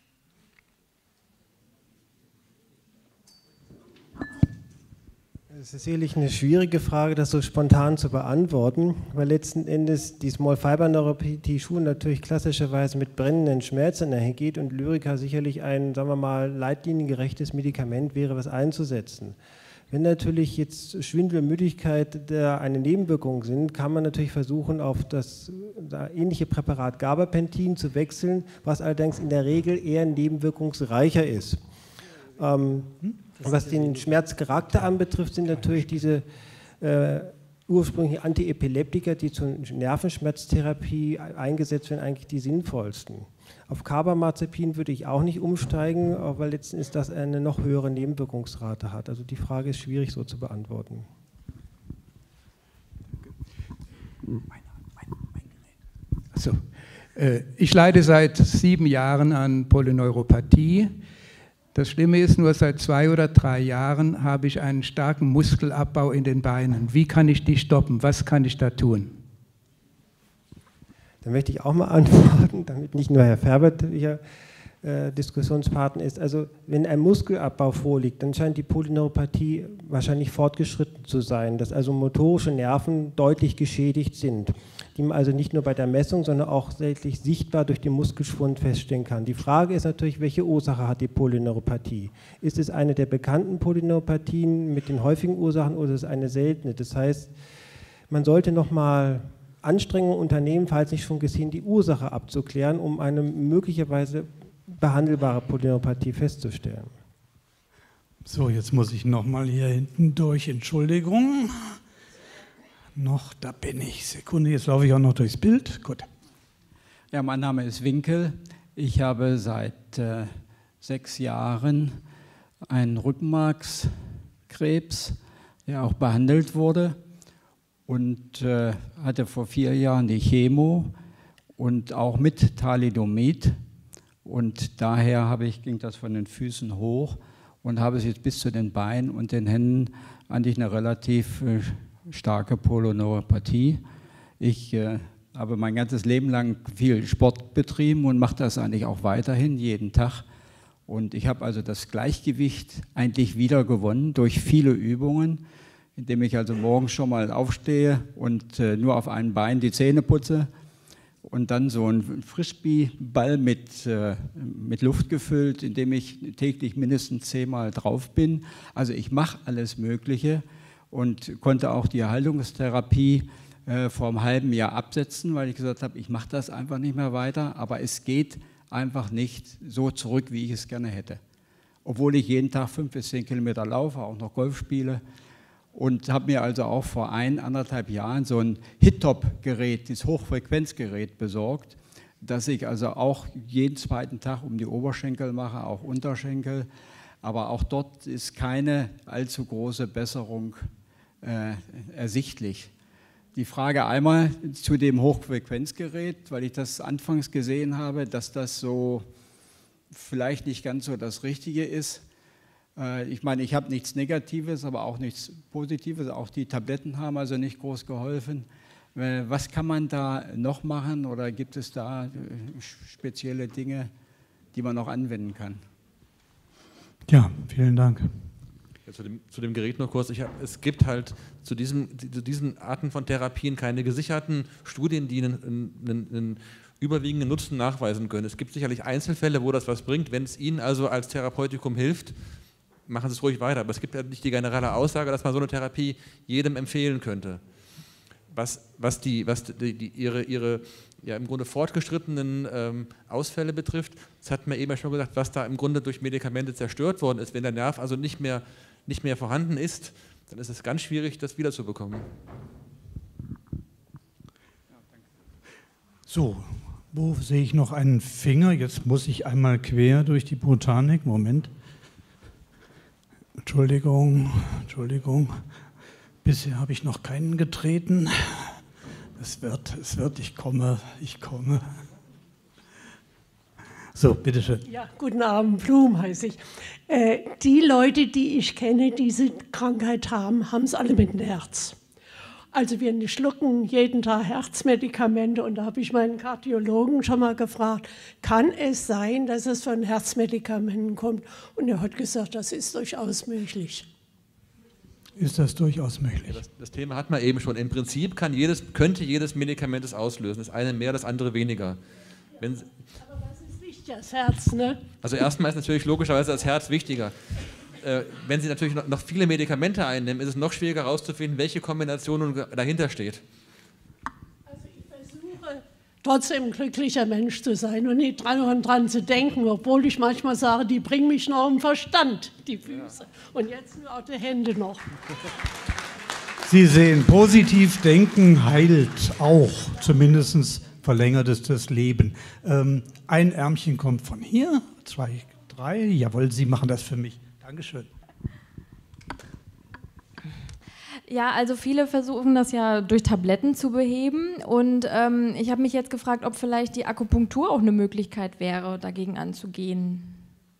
Es ist sicherlich eine schwierige Frage, das so spontan zu beantworten, weil letzten Endes die Small Fiber Neuropathie schon natürlich klassischerweise mit brennenden Schmerzen einhergeht und Lyrica sicherlich ein, sagen wir mal, leitliniengerechtes Medikament wäre, was einzusetzen. Wenn natürlich jetzt Schwindel und Müdigkeit eine Nebenwirkung sind, kann man natürlich versuchen, auf das ähnliche Präparat Gabapentin zu wechseln, was allerdings in der Regel eher nebenwirkungsreicher ist. Was den Schmerzcharakter anbetrifft, sind natürlich diese ursprünglichen Antiepileptika, die zur Nervenschmerztherapie eingesetzt werden, eigentlich die sinnvollsten. Auf Carbamazepin würde ich auch nicht umsteigen, weil letztendlich das eine noch höhere Nebenwirkungsrate hat. Also die Frage ist schwierig so zu beantworten. Also, ich leide seit 7 Jahren an Polyneuropathie. Das Schlimme ist nur, seit 2 oder 3 Jahren habe ich einen starken Muskelabbau in den Beinen. Wie kann ich die stoppen? Was kann ich da tun? Da möchte ich auch mal antworten, damit nicht nur Herr Ferbert hier Diskussionspartner ist. Also wenn ein Muskelabbau vorliegt, dann scheint die Polyneuropathie wahrscheinlich fortgeschritten zu sein, dass also motorische Nerven deutlich geschädigt sind, die man also nicht nur bei der Messung, sondern auch deutlich sichtbar durch den Muskelschwund feststellen kann. Die Frage ist natürlich, welche Ursache hat die Polyneuropathie? Ist es eine der bekannten Polyneuropathien mit den häufigen Ursachen oder ist es eine seltene? Das heißt, man sollte nochmal Anstrengungen unternehmen, falls nicht schon geschehen, die Ursache abzuklären, um eine möglicherweise behandelbare Polyneuropathie festzustellen. So, jetzt muss ich nochmal hier hinten durch. Entschuldigung. Da bin ich. Sekunde, jetzt laufe ich auch noch durchs Bild. Gut. Ja, mein Name ist Winkel. Ich habe seit 6 Jahren einen Rückenmarkskrebs, der auch behandelt wurde, und hatte vor 4 Jahren die Chemo und auch mit Thalidomid. Und daher ging das von den Füßen hoch und habe es jetzt bis zu den Beinen und den Händen eigentlich eine relativ starke Polyneuropathie. Ich habe mein ganzes Leben lang viel Sport betrieben und mache das eigentlich auch weiterhin, jeden Tag. Und ich habe also das Gleichgewicht eigentlich wieder gewonnen durch viele Übungen, indem ich also morgens schon mal aufstehe und nur auf einem Bein die Zähne putze und dann so einen Frisbee-Ball mit Luft gefüllt, indem ich täglich mindestens 10-mal drauf bin. Also ich mache alles Mögliche und konnte auch die Erhaltungstherapie vor einem halben Jahr absetzen, weil ich gesagt habe, ich mache das einfach nicht mehr weiter, aber es geht einfach nicht so zurück, wie ich es gerne hätte. Obwohl ich jeden Tag 5 bis 10 Kilometer laufe, auch noch Golf spiele, und habe mir also auch vor 1,5 Jahren so ein Hit-Top-Gerät, dieses Hochfrequenzgerät besorgt, das ich also auch jeden zweiten Tag um die Oberschenkel mache, auch Unterschenkel, aber auch dort ist keine allzu große Besserung ersichtlich. Die Frage einmal zu dem Hochfrequenzgerät, weil ich das anfangs gesehen habe, dass das so vielleicht nicht ganz so das Richtige ist. Ich meine, ich habe nichts Negatives, aber auch nichts Positives. Auch die Tabletten haben also nicht groß geholfen. Was kann man da noch machen oder gibt es da spezielle Dinge, die man noch anwenden kann? Ja, vielen Dank. Ja, zu dem Gerät noch kurz. Es gibt halt zu diesen Arten von Therapien keine gesicherten Studien, die einen überwiegenden Nutzen nachweisen können. Es gibt sicherlich Einzelfälle, wo das was bringt. Wenn es Ihnen also als Therapeutikum hilft, machen Sie es ruhig weiter. Aber es gibt halt nicht die generelle Aussage, dass man so eine Therapie jedem empfehlen könnte. Was ihre ja, im Grunde fortgeschrittenen Ausfälle betrifft, das hat mir eben schon gesagt, was da im Grunde durch Medikamente zerstört worden ist. Wenn der Nerv also nicht mehr vorhanden ist, dann ist es ganz schwierig, das wiederzubekommen. So, wo sehe ich noch einen Finger? Jetzt muss ich einmal quer durch die Botanik. Moment. Entschuldigung. Bisher habe ich noch keinen getreten. Es wird, ich komme. So, bitteschön. Ja, guten Abend, Blum heiße ich. Die Leute, die ich kenne, die diese Krankheit haben, haben es alle mit dem Herz. Also wir schlucken jeden Tag Herzmedikamente und da habe ich meinen Kardiologen schon mal gefragt, kann es sein, dass es von Herzmedikamenten kommt? Und er hat gesagt, das ist durchaus möglich. Ist das durchaus möglich? Ja, das Thema hat man eben schon. Im Prinzip könnte jedes Medikament es auslösen. Das eine mehr, das andere weniger. Aber was ist wichtig? Das Herz, ne? Also erstmal ist natürlich logischerweise das Herz wichtiger. Wenn Sie natürlich noch viele Medikamente einnehmen, ist es noch schwieriger herauszufinden, welche Kombination dahinter steht. Also ich versuche trotzdem ein glücklicher Mensch zu sein und nicht dran zu denken, obwohl ich manchmal sage, die bringen mich noch im Verstand, die Füße. Ja. Und jetzt nur auch die Hände noch. Sie sehen, positiv denken heilt auch, zumindest verlängert es das Leben. Ein Ärmchen kommt von hier, 2, 3, jawohl, Sie machen das für mich. Dankeschön. Ja, also viele versuchen das ja durch Tabletten zu beheben und ich habe mich jetzt gefragt, ob vielleicht die Akupunktur auch eine Möglichkeit wäre, dagegen anzugehen.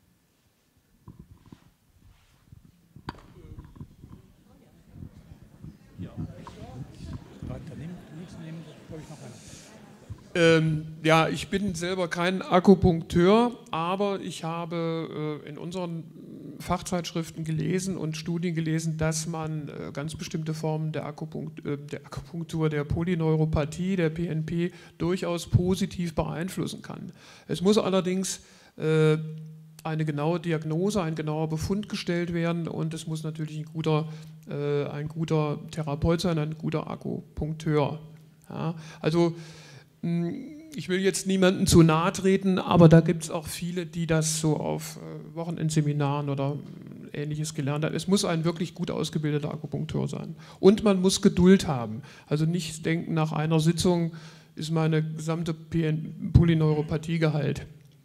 Ja, ich bin selber kein Akupunkteur, aber ich habe in unseren Fachzeitschriften gelesen und Studien gelesen, dass man ganz bestimmte Formen der Akupunktur, der Polyneuropathie, der PNP durchaus positiv beeinflussen kann. Es muss allerdings eine genaue Diagnose, ein genauer Befund gestellt werden und es muss natürlich ein guter Therapeut sein, ein guter Akupunkteur. Ja, also ich will jetzt niemandem zu nahe treten, aber da gibt es auch viele, die das so auf Wochenendseminaren oder Ähnliches gelernt hat. Es muss ein wirklich gut ausgebildeter Akupunkteur sein. Und man muss Geduld haben. Also nicht denken, nach einer Sitzung ist meine gesamte Polyneuropathie geheilt.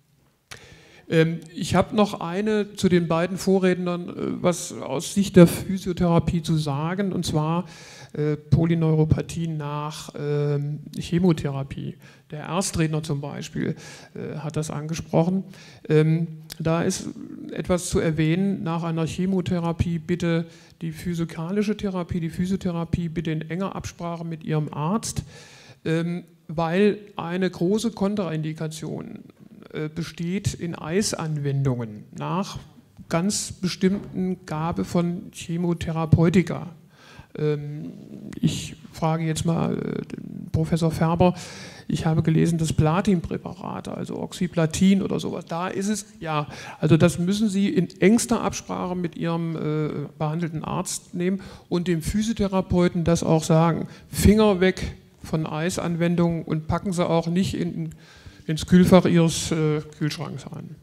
Ich habe noch zu den beiden Vorrednern was aus Sicht der Physiotherapie zu sagen, und zwar Polyneuropathie nach Chemotherapie. Der Erstredner zum Beispiel hat das angesprochen. Da ist etwas zu erwähnen: Nach einer Chemotherapie bitte die physikalische Therapie, die Physiotherapie bitte in enger Absprache mit Ihrem Arzt, weil eine große Kontraindikation besteht in Eisanwendungen nach ganz bestimmten Gabe von Chemotherapeutika. Ich frage jetzt mal Professor Färber, ich habe gelesen, dass Platinpräparate, also Oxyplatin oder sowas, da ist es, ja, also das müssen Sie in engster Absprache mit Ihrem behandelten Arzt nehmen und dem Physiotherapeuten das auch sagen. Finger weg von Eisanwendungen und packen Sie auch nicht ins Kühlfach Ihres Kühlschranks ein.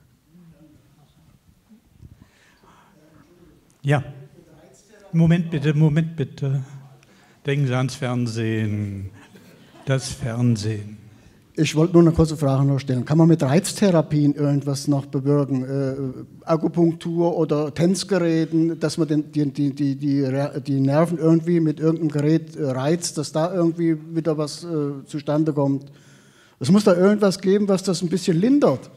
Ja. Moment bitte. Denken Sie ans Fernsehen. Das Fernsehen. Ich wollte nur eine kurze Frage noch stellen. Kann man mit Reiztherapien irgendwas noch bewirken? Akupunktur oder Tanzgeräten, dass man die Nerven irgendwie mit irgendeinem Gerät reizt, dass da irgendwie wieder was zustande kommt? Es muss da irgendwas geben, was das ein bisschen lindert.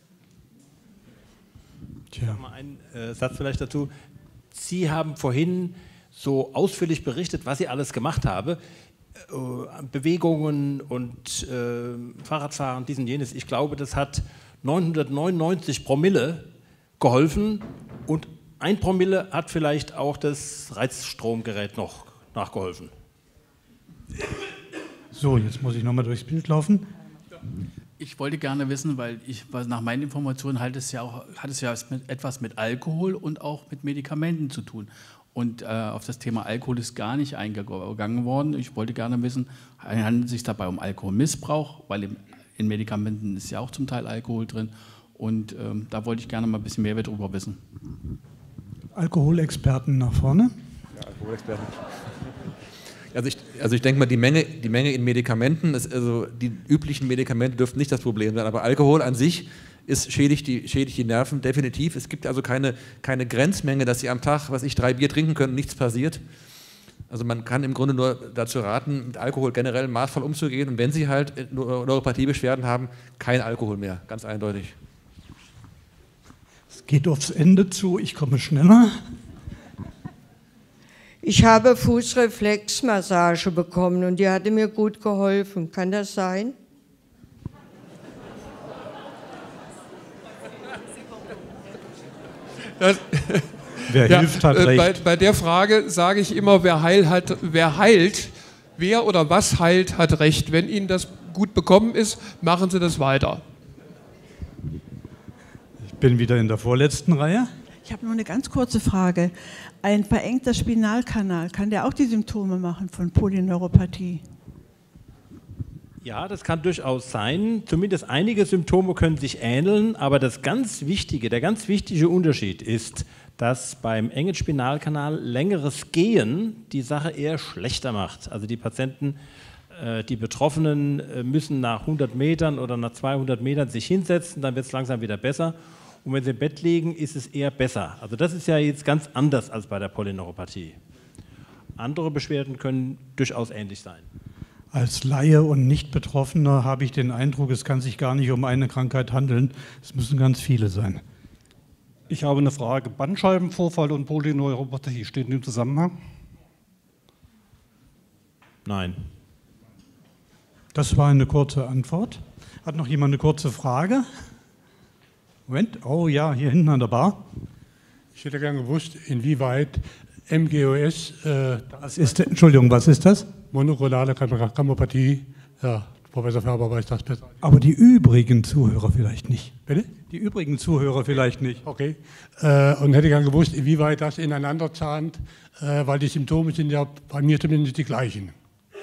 Tja. Mal einen Satz vielleicht dazu. Sie haben vorhin so ausführlich berichtet, was Sie alles gemacht haben. Bewegungen und Fahrradfahren, dies und jenes. Ich glaube, das hat 999 Promille geholfen und 1 Promille hat vielleicht auch das Reizstromgerät noch nachgeholfen. So, jetzt muss ich nochmal durchs Bild laufen. Ich wollte gerne wissen, weil nach meinen Informationen hat es ja etwas mit Alkohol und auch mit Medikamenten zu tun. Und auf das Thema Alkohol ist gar nicht eingegangen worden. Ich wollte gerne wissen, handelt es sich dabei um Alkoholmissbrauch, weil in Medikamenten ist ja auch zum Teil Alkohol drin. Und da wollte ich gerne mal ein bisschen mehr darüber wissen. Alkoholexperten nach vorne. Ja, Alkoholexperten. Also ich denke mal, die Menge in Medikamenten, also die üblichen Medikamente dürften nicht das Problem sein, aber Alkohol an sich schädigt die Nerven definitiv. Es gibt also keine Grenzmenge, dass Sie am Tag, 3 Bier trinken können und nichts passiert. Also man kann im Grunde nur dazu raten, mit Alkohol generell maßvoll umzugehen, und wenn Sie halt Neuropathiebeschwerden haben, kein Alkohol mehr, ganz eindeutig. Es geht aufs Ende zu, ich komme schneller. Ich habe Fußreflexmassage bekommen und die hatte mir gut geholfen. Kann das sein? Wer hilft, hat recht. Bei der Frage sage ich immer, wer oder was heilt, hat recht. Wenn Ihnen das gut bekommen ist, machen Sie das weiter. Ich bin wieder in der vorletzten Reihe. Ich habe nur eine ganz kurze Frage. Ein verengter Spinalkanal, kann der auch die Symptome machen von Polyneuropathie? Ja, das kann durchaus sein. Zumindest einige Symptome können sich ähneln, aber der ganz wichtige Unterschied ist, dass beim engen Spinalkanal längeres Gehen die Sache eher schlechter macht. Also die Patienten, die Betroffenen müssen nach 100 Metern oder nach 200 Metern sich hinsetzen, dann wird es langsam wieder besser. Und wenn sie im Bett liegen, ist es eher besser. Also das ist ja jetzt ganz anders als bei der Polyneuropathie. Andere Beschwerden können durchaus ähnlich sein. Als Laie und Nicht-Betroffener habe ich den Eindruck, es kann sich gar nicht um eine Krankheit handeln. Es müssen ganz viele sein. Ich habe eine Frage. Bandscheibenvorfall und Polyneuropathie, steht in dem Zusammenhang? Nein. Das war eine kurze Antwort. Hat noch jemand eine kurze Frage? Moment, oh ja, hier hinten an der Bar. Ich hätte gerne gewusst, inwieweit MGOS... Entschuldigung, was ist das? Monoklonale Kammopathie. Ja, Professor Färber weiß das besser. Aber die übrigen Zuhörer vielleicht nicht. Bitte? Die übrigen Zuhörer vielleicht nicht. Okay. Und hätte gerne gewusst, inwieweit das ineinander zahnt, weil die Symptome sind ja bei mir zumindest die gleichen.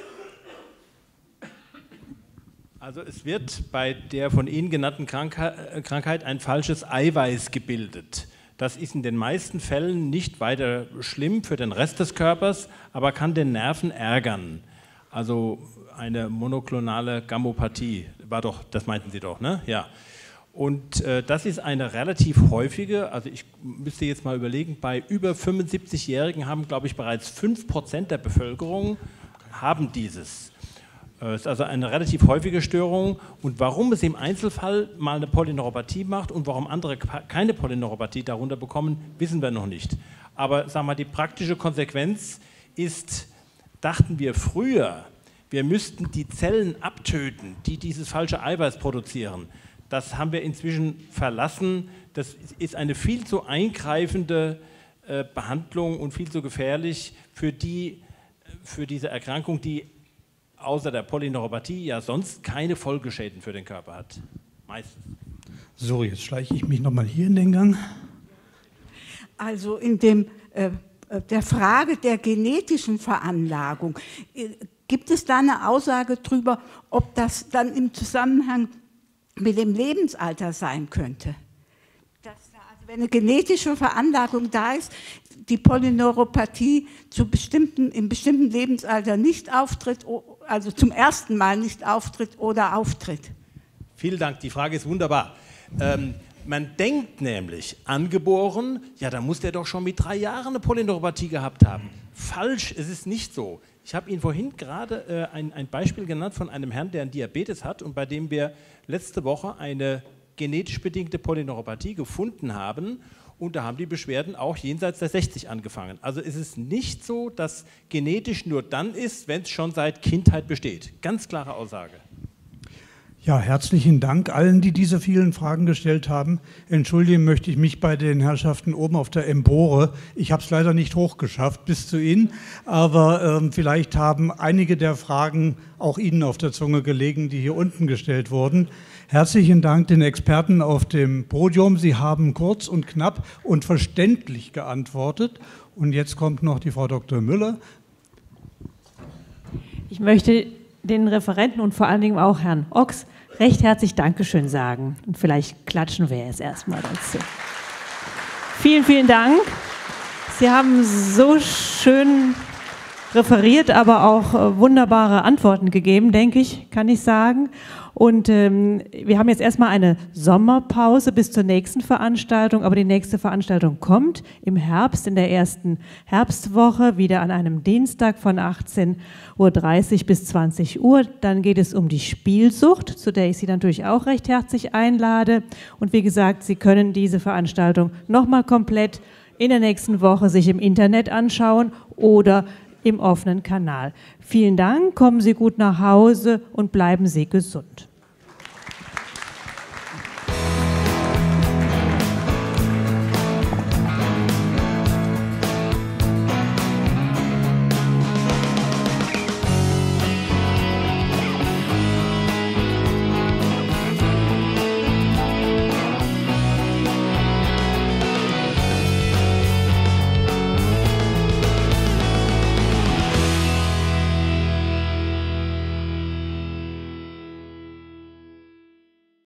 Also es wird bei der von Ihnen genannten Krankheit ein falsches Eiweiß gebildet. Das ist in den meisten Fällen nicht weiter schlimm für den Rest des Körpers, aber kann den Nerven ärgern. Also eine monoklonale Gammopathie, das meinten Sie doch, ne? Ja. Und das ist eine relativ häufige, also ich müsste jetzt mal überlegen, bei über 75-Jährigen haben, glaube ich, bereits 5% der Bevölkerung haben dieses. Es ist also eine relativ häufige Störung, und warum es im Einzelfall mal eine Polyneuropathie macht und warum andere keine Polyneuropathie darunter bekommen, wissen wir noch nicht. Aber sagen wir mal, die praktische Konsequenz ist, dachten wir früher, wir müssten die Zellen abtöten, die dieses falsche Eiweiß produzieren. Das haben wir inzwischen verlassen. Das ist eine viel zu eingreifende Behandlung und viel zu gefährlich für diese Erkrankung, die außer der Polyneuropathie ja sonst keine Folgeschäden für den Körper hat. Meistens. So, jetzt schleiche ich mich nochmal hier in den Gang. Also in der Frage der genetischen Veranlagung, gibt es da eine Aussage darüber, ob das dann im Zusammenhang mit dem Lebensalter sein könnte? Also wenn eine genetische Veranlagung da ist, die Polyneuropathie im bestimmten Lebensalter nicht auftritt, also zum ersten Mal nicht auftritt oder auftritt. Vielen Dank, die Frage ist wunderbar. Man denkt nämlich, angeboren, ja, da muss der doch schon mit 3 Jahren eine Polyneuropathie gehabt haben. Falsch, es ist nicht so. Ich habe Ihnen vorhin gerade ein Beispiel genannt von einem Herrn, der einen Diabetes hat und bei dem wir letzte Woche eine genetisch bedingte Polyneuropathie gefunden haben. Und da haben die Beschwerden auch jenseits der 60 angefangen. Also es ist nicht so, dass genetisch nur dann ist, wenn es schon seit Kindheit besteht. Ganz klare Aussage. Ja, herzlichen Dank allen, die diese vielen Fragen gestellt haben. Entschuldigen möchte ich mich bei den Herrschaften oben auf der Empore. Ich habe es leider nicht hochgeschafft bis zu Ihnen, aber vielleicht haben einige der Fragen auch Ihnen auf der Zunge gelegen, die hier unten gestellt wurden. Herzlichen Dank den Experten auf dem Podium. Sie haben kurz und knapp und verständlich geantwortet. Und jetzt kommt noch die Frau Dr. Müller. Ich möchte den Referenten und vor allen Dingen auch Herrn Ochs recht herzlich Dankeschön sagen. Und vielleicht klatschen wir jetzt erstmal dazu. Vielen, vielen Dank. Sie haben so schön referiert, aber auch wunderbare Antworten gegeben, denke ich, kann ich sagen. Und wir haben jetzt erstmal eine Sommerpause bis zur nächsten Veranstaltung, aber die nächste Veranstaltung kommt im Herbst, in der ersten Herbstwoche, wieder an einem Dienstag von 18:30 Uhr bis 20 Uhr. Dann geht es um die Spielsucht, zu der ich Sie natürlich auch recht herzlich einlade. Und wie gesagt, Sie können diese Veranstaltung nochmal komplett in der nächsten Woche sich im Internet anschauen oder im offenen Kanal. Vielen Dank, kommen Sie gut nach Hause und bleiben Sie gesund.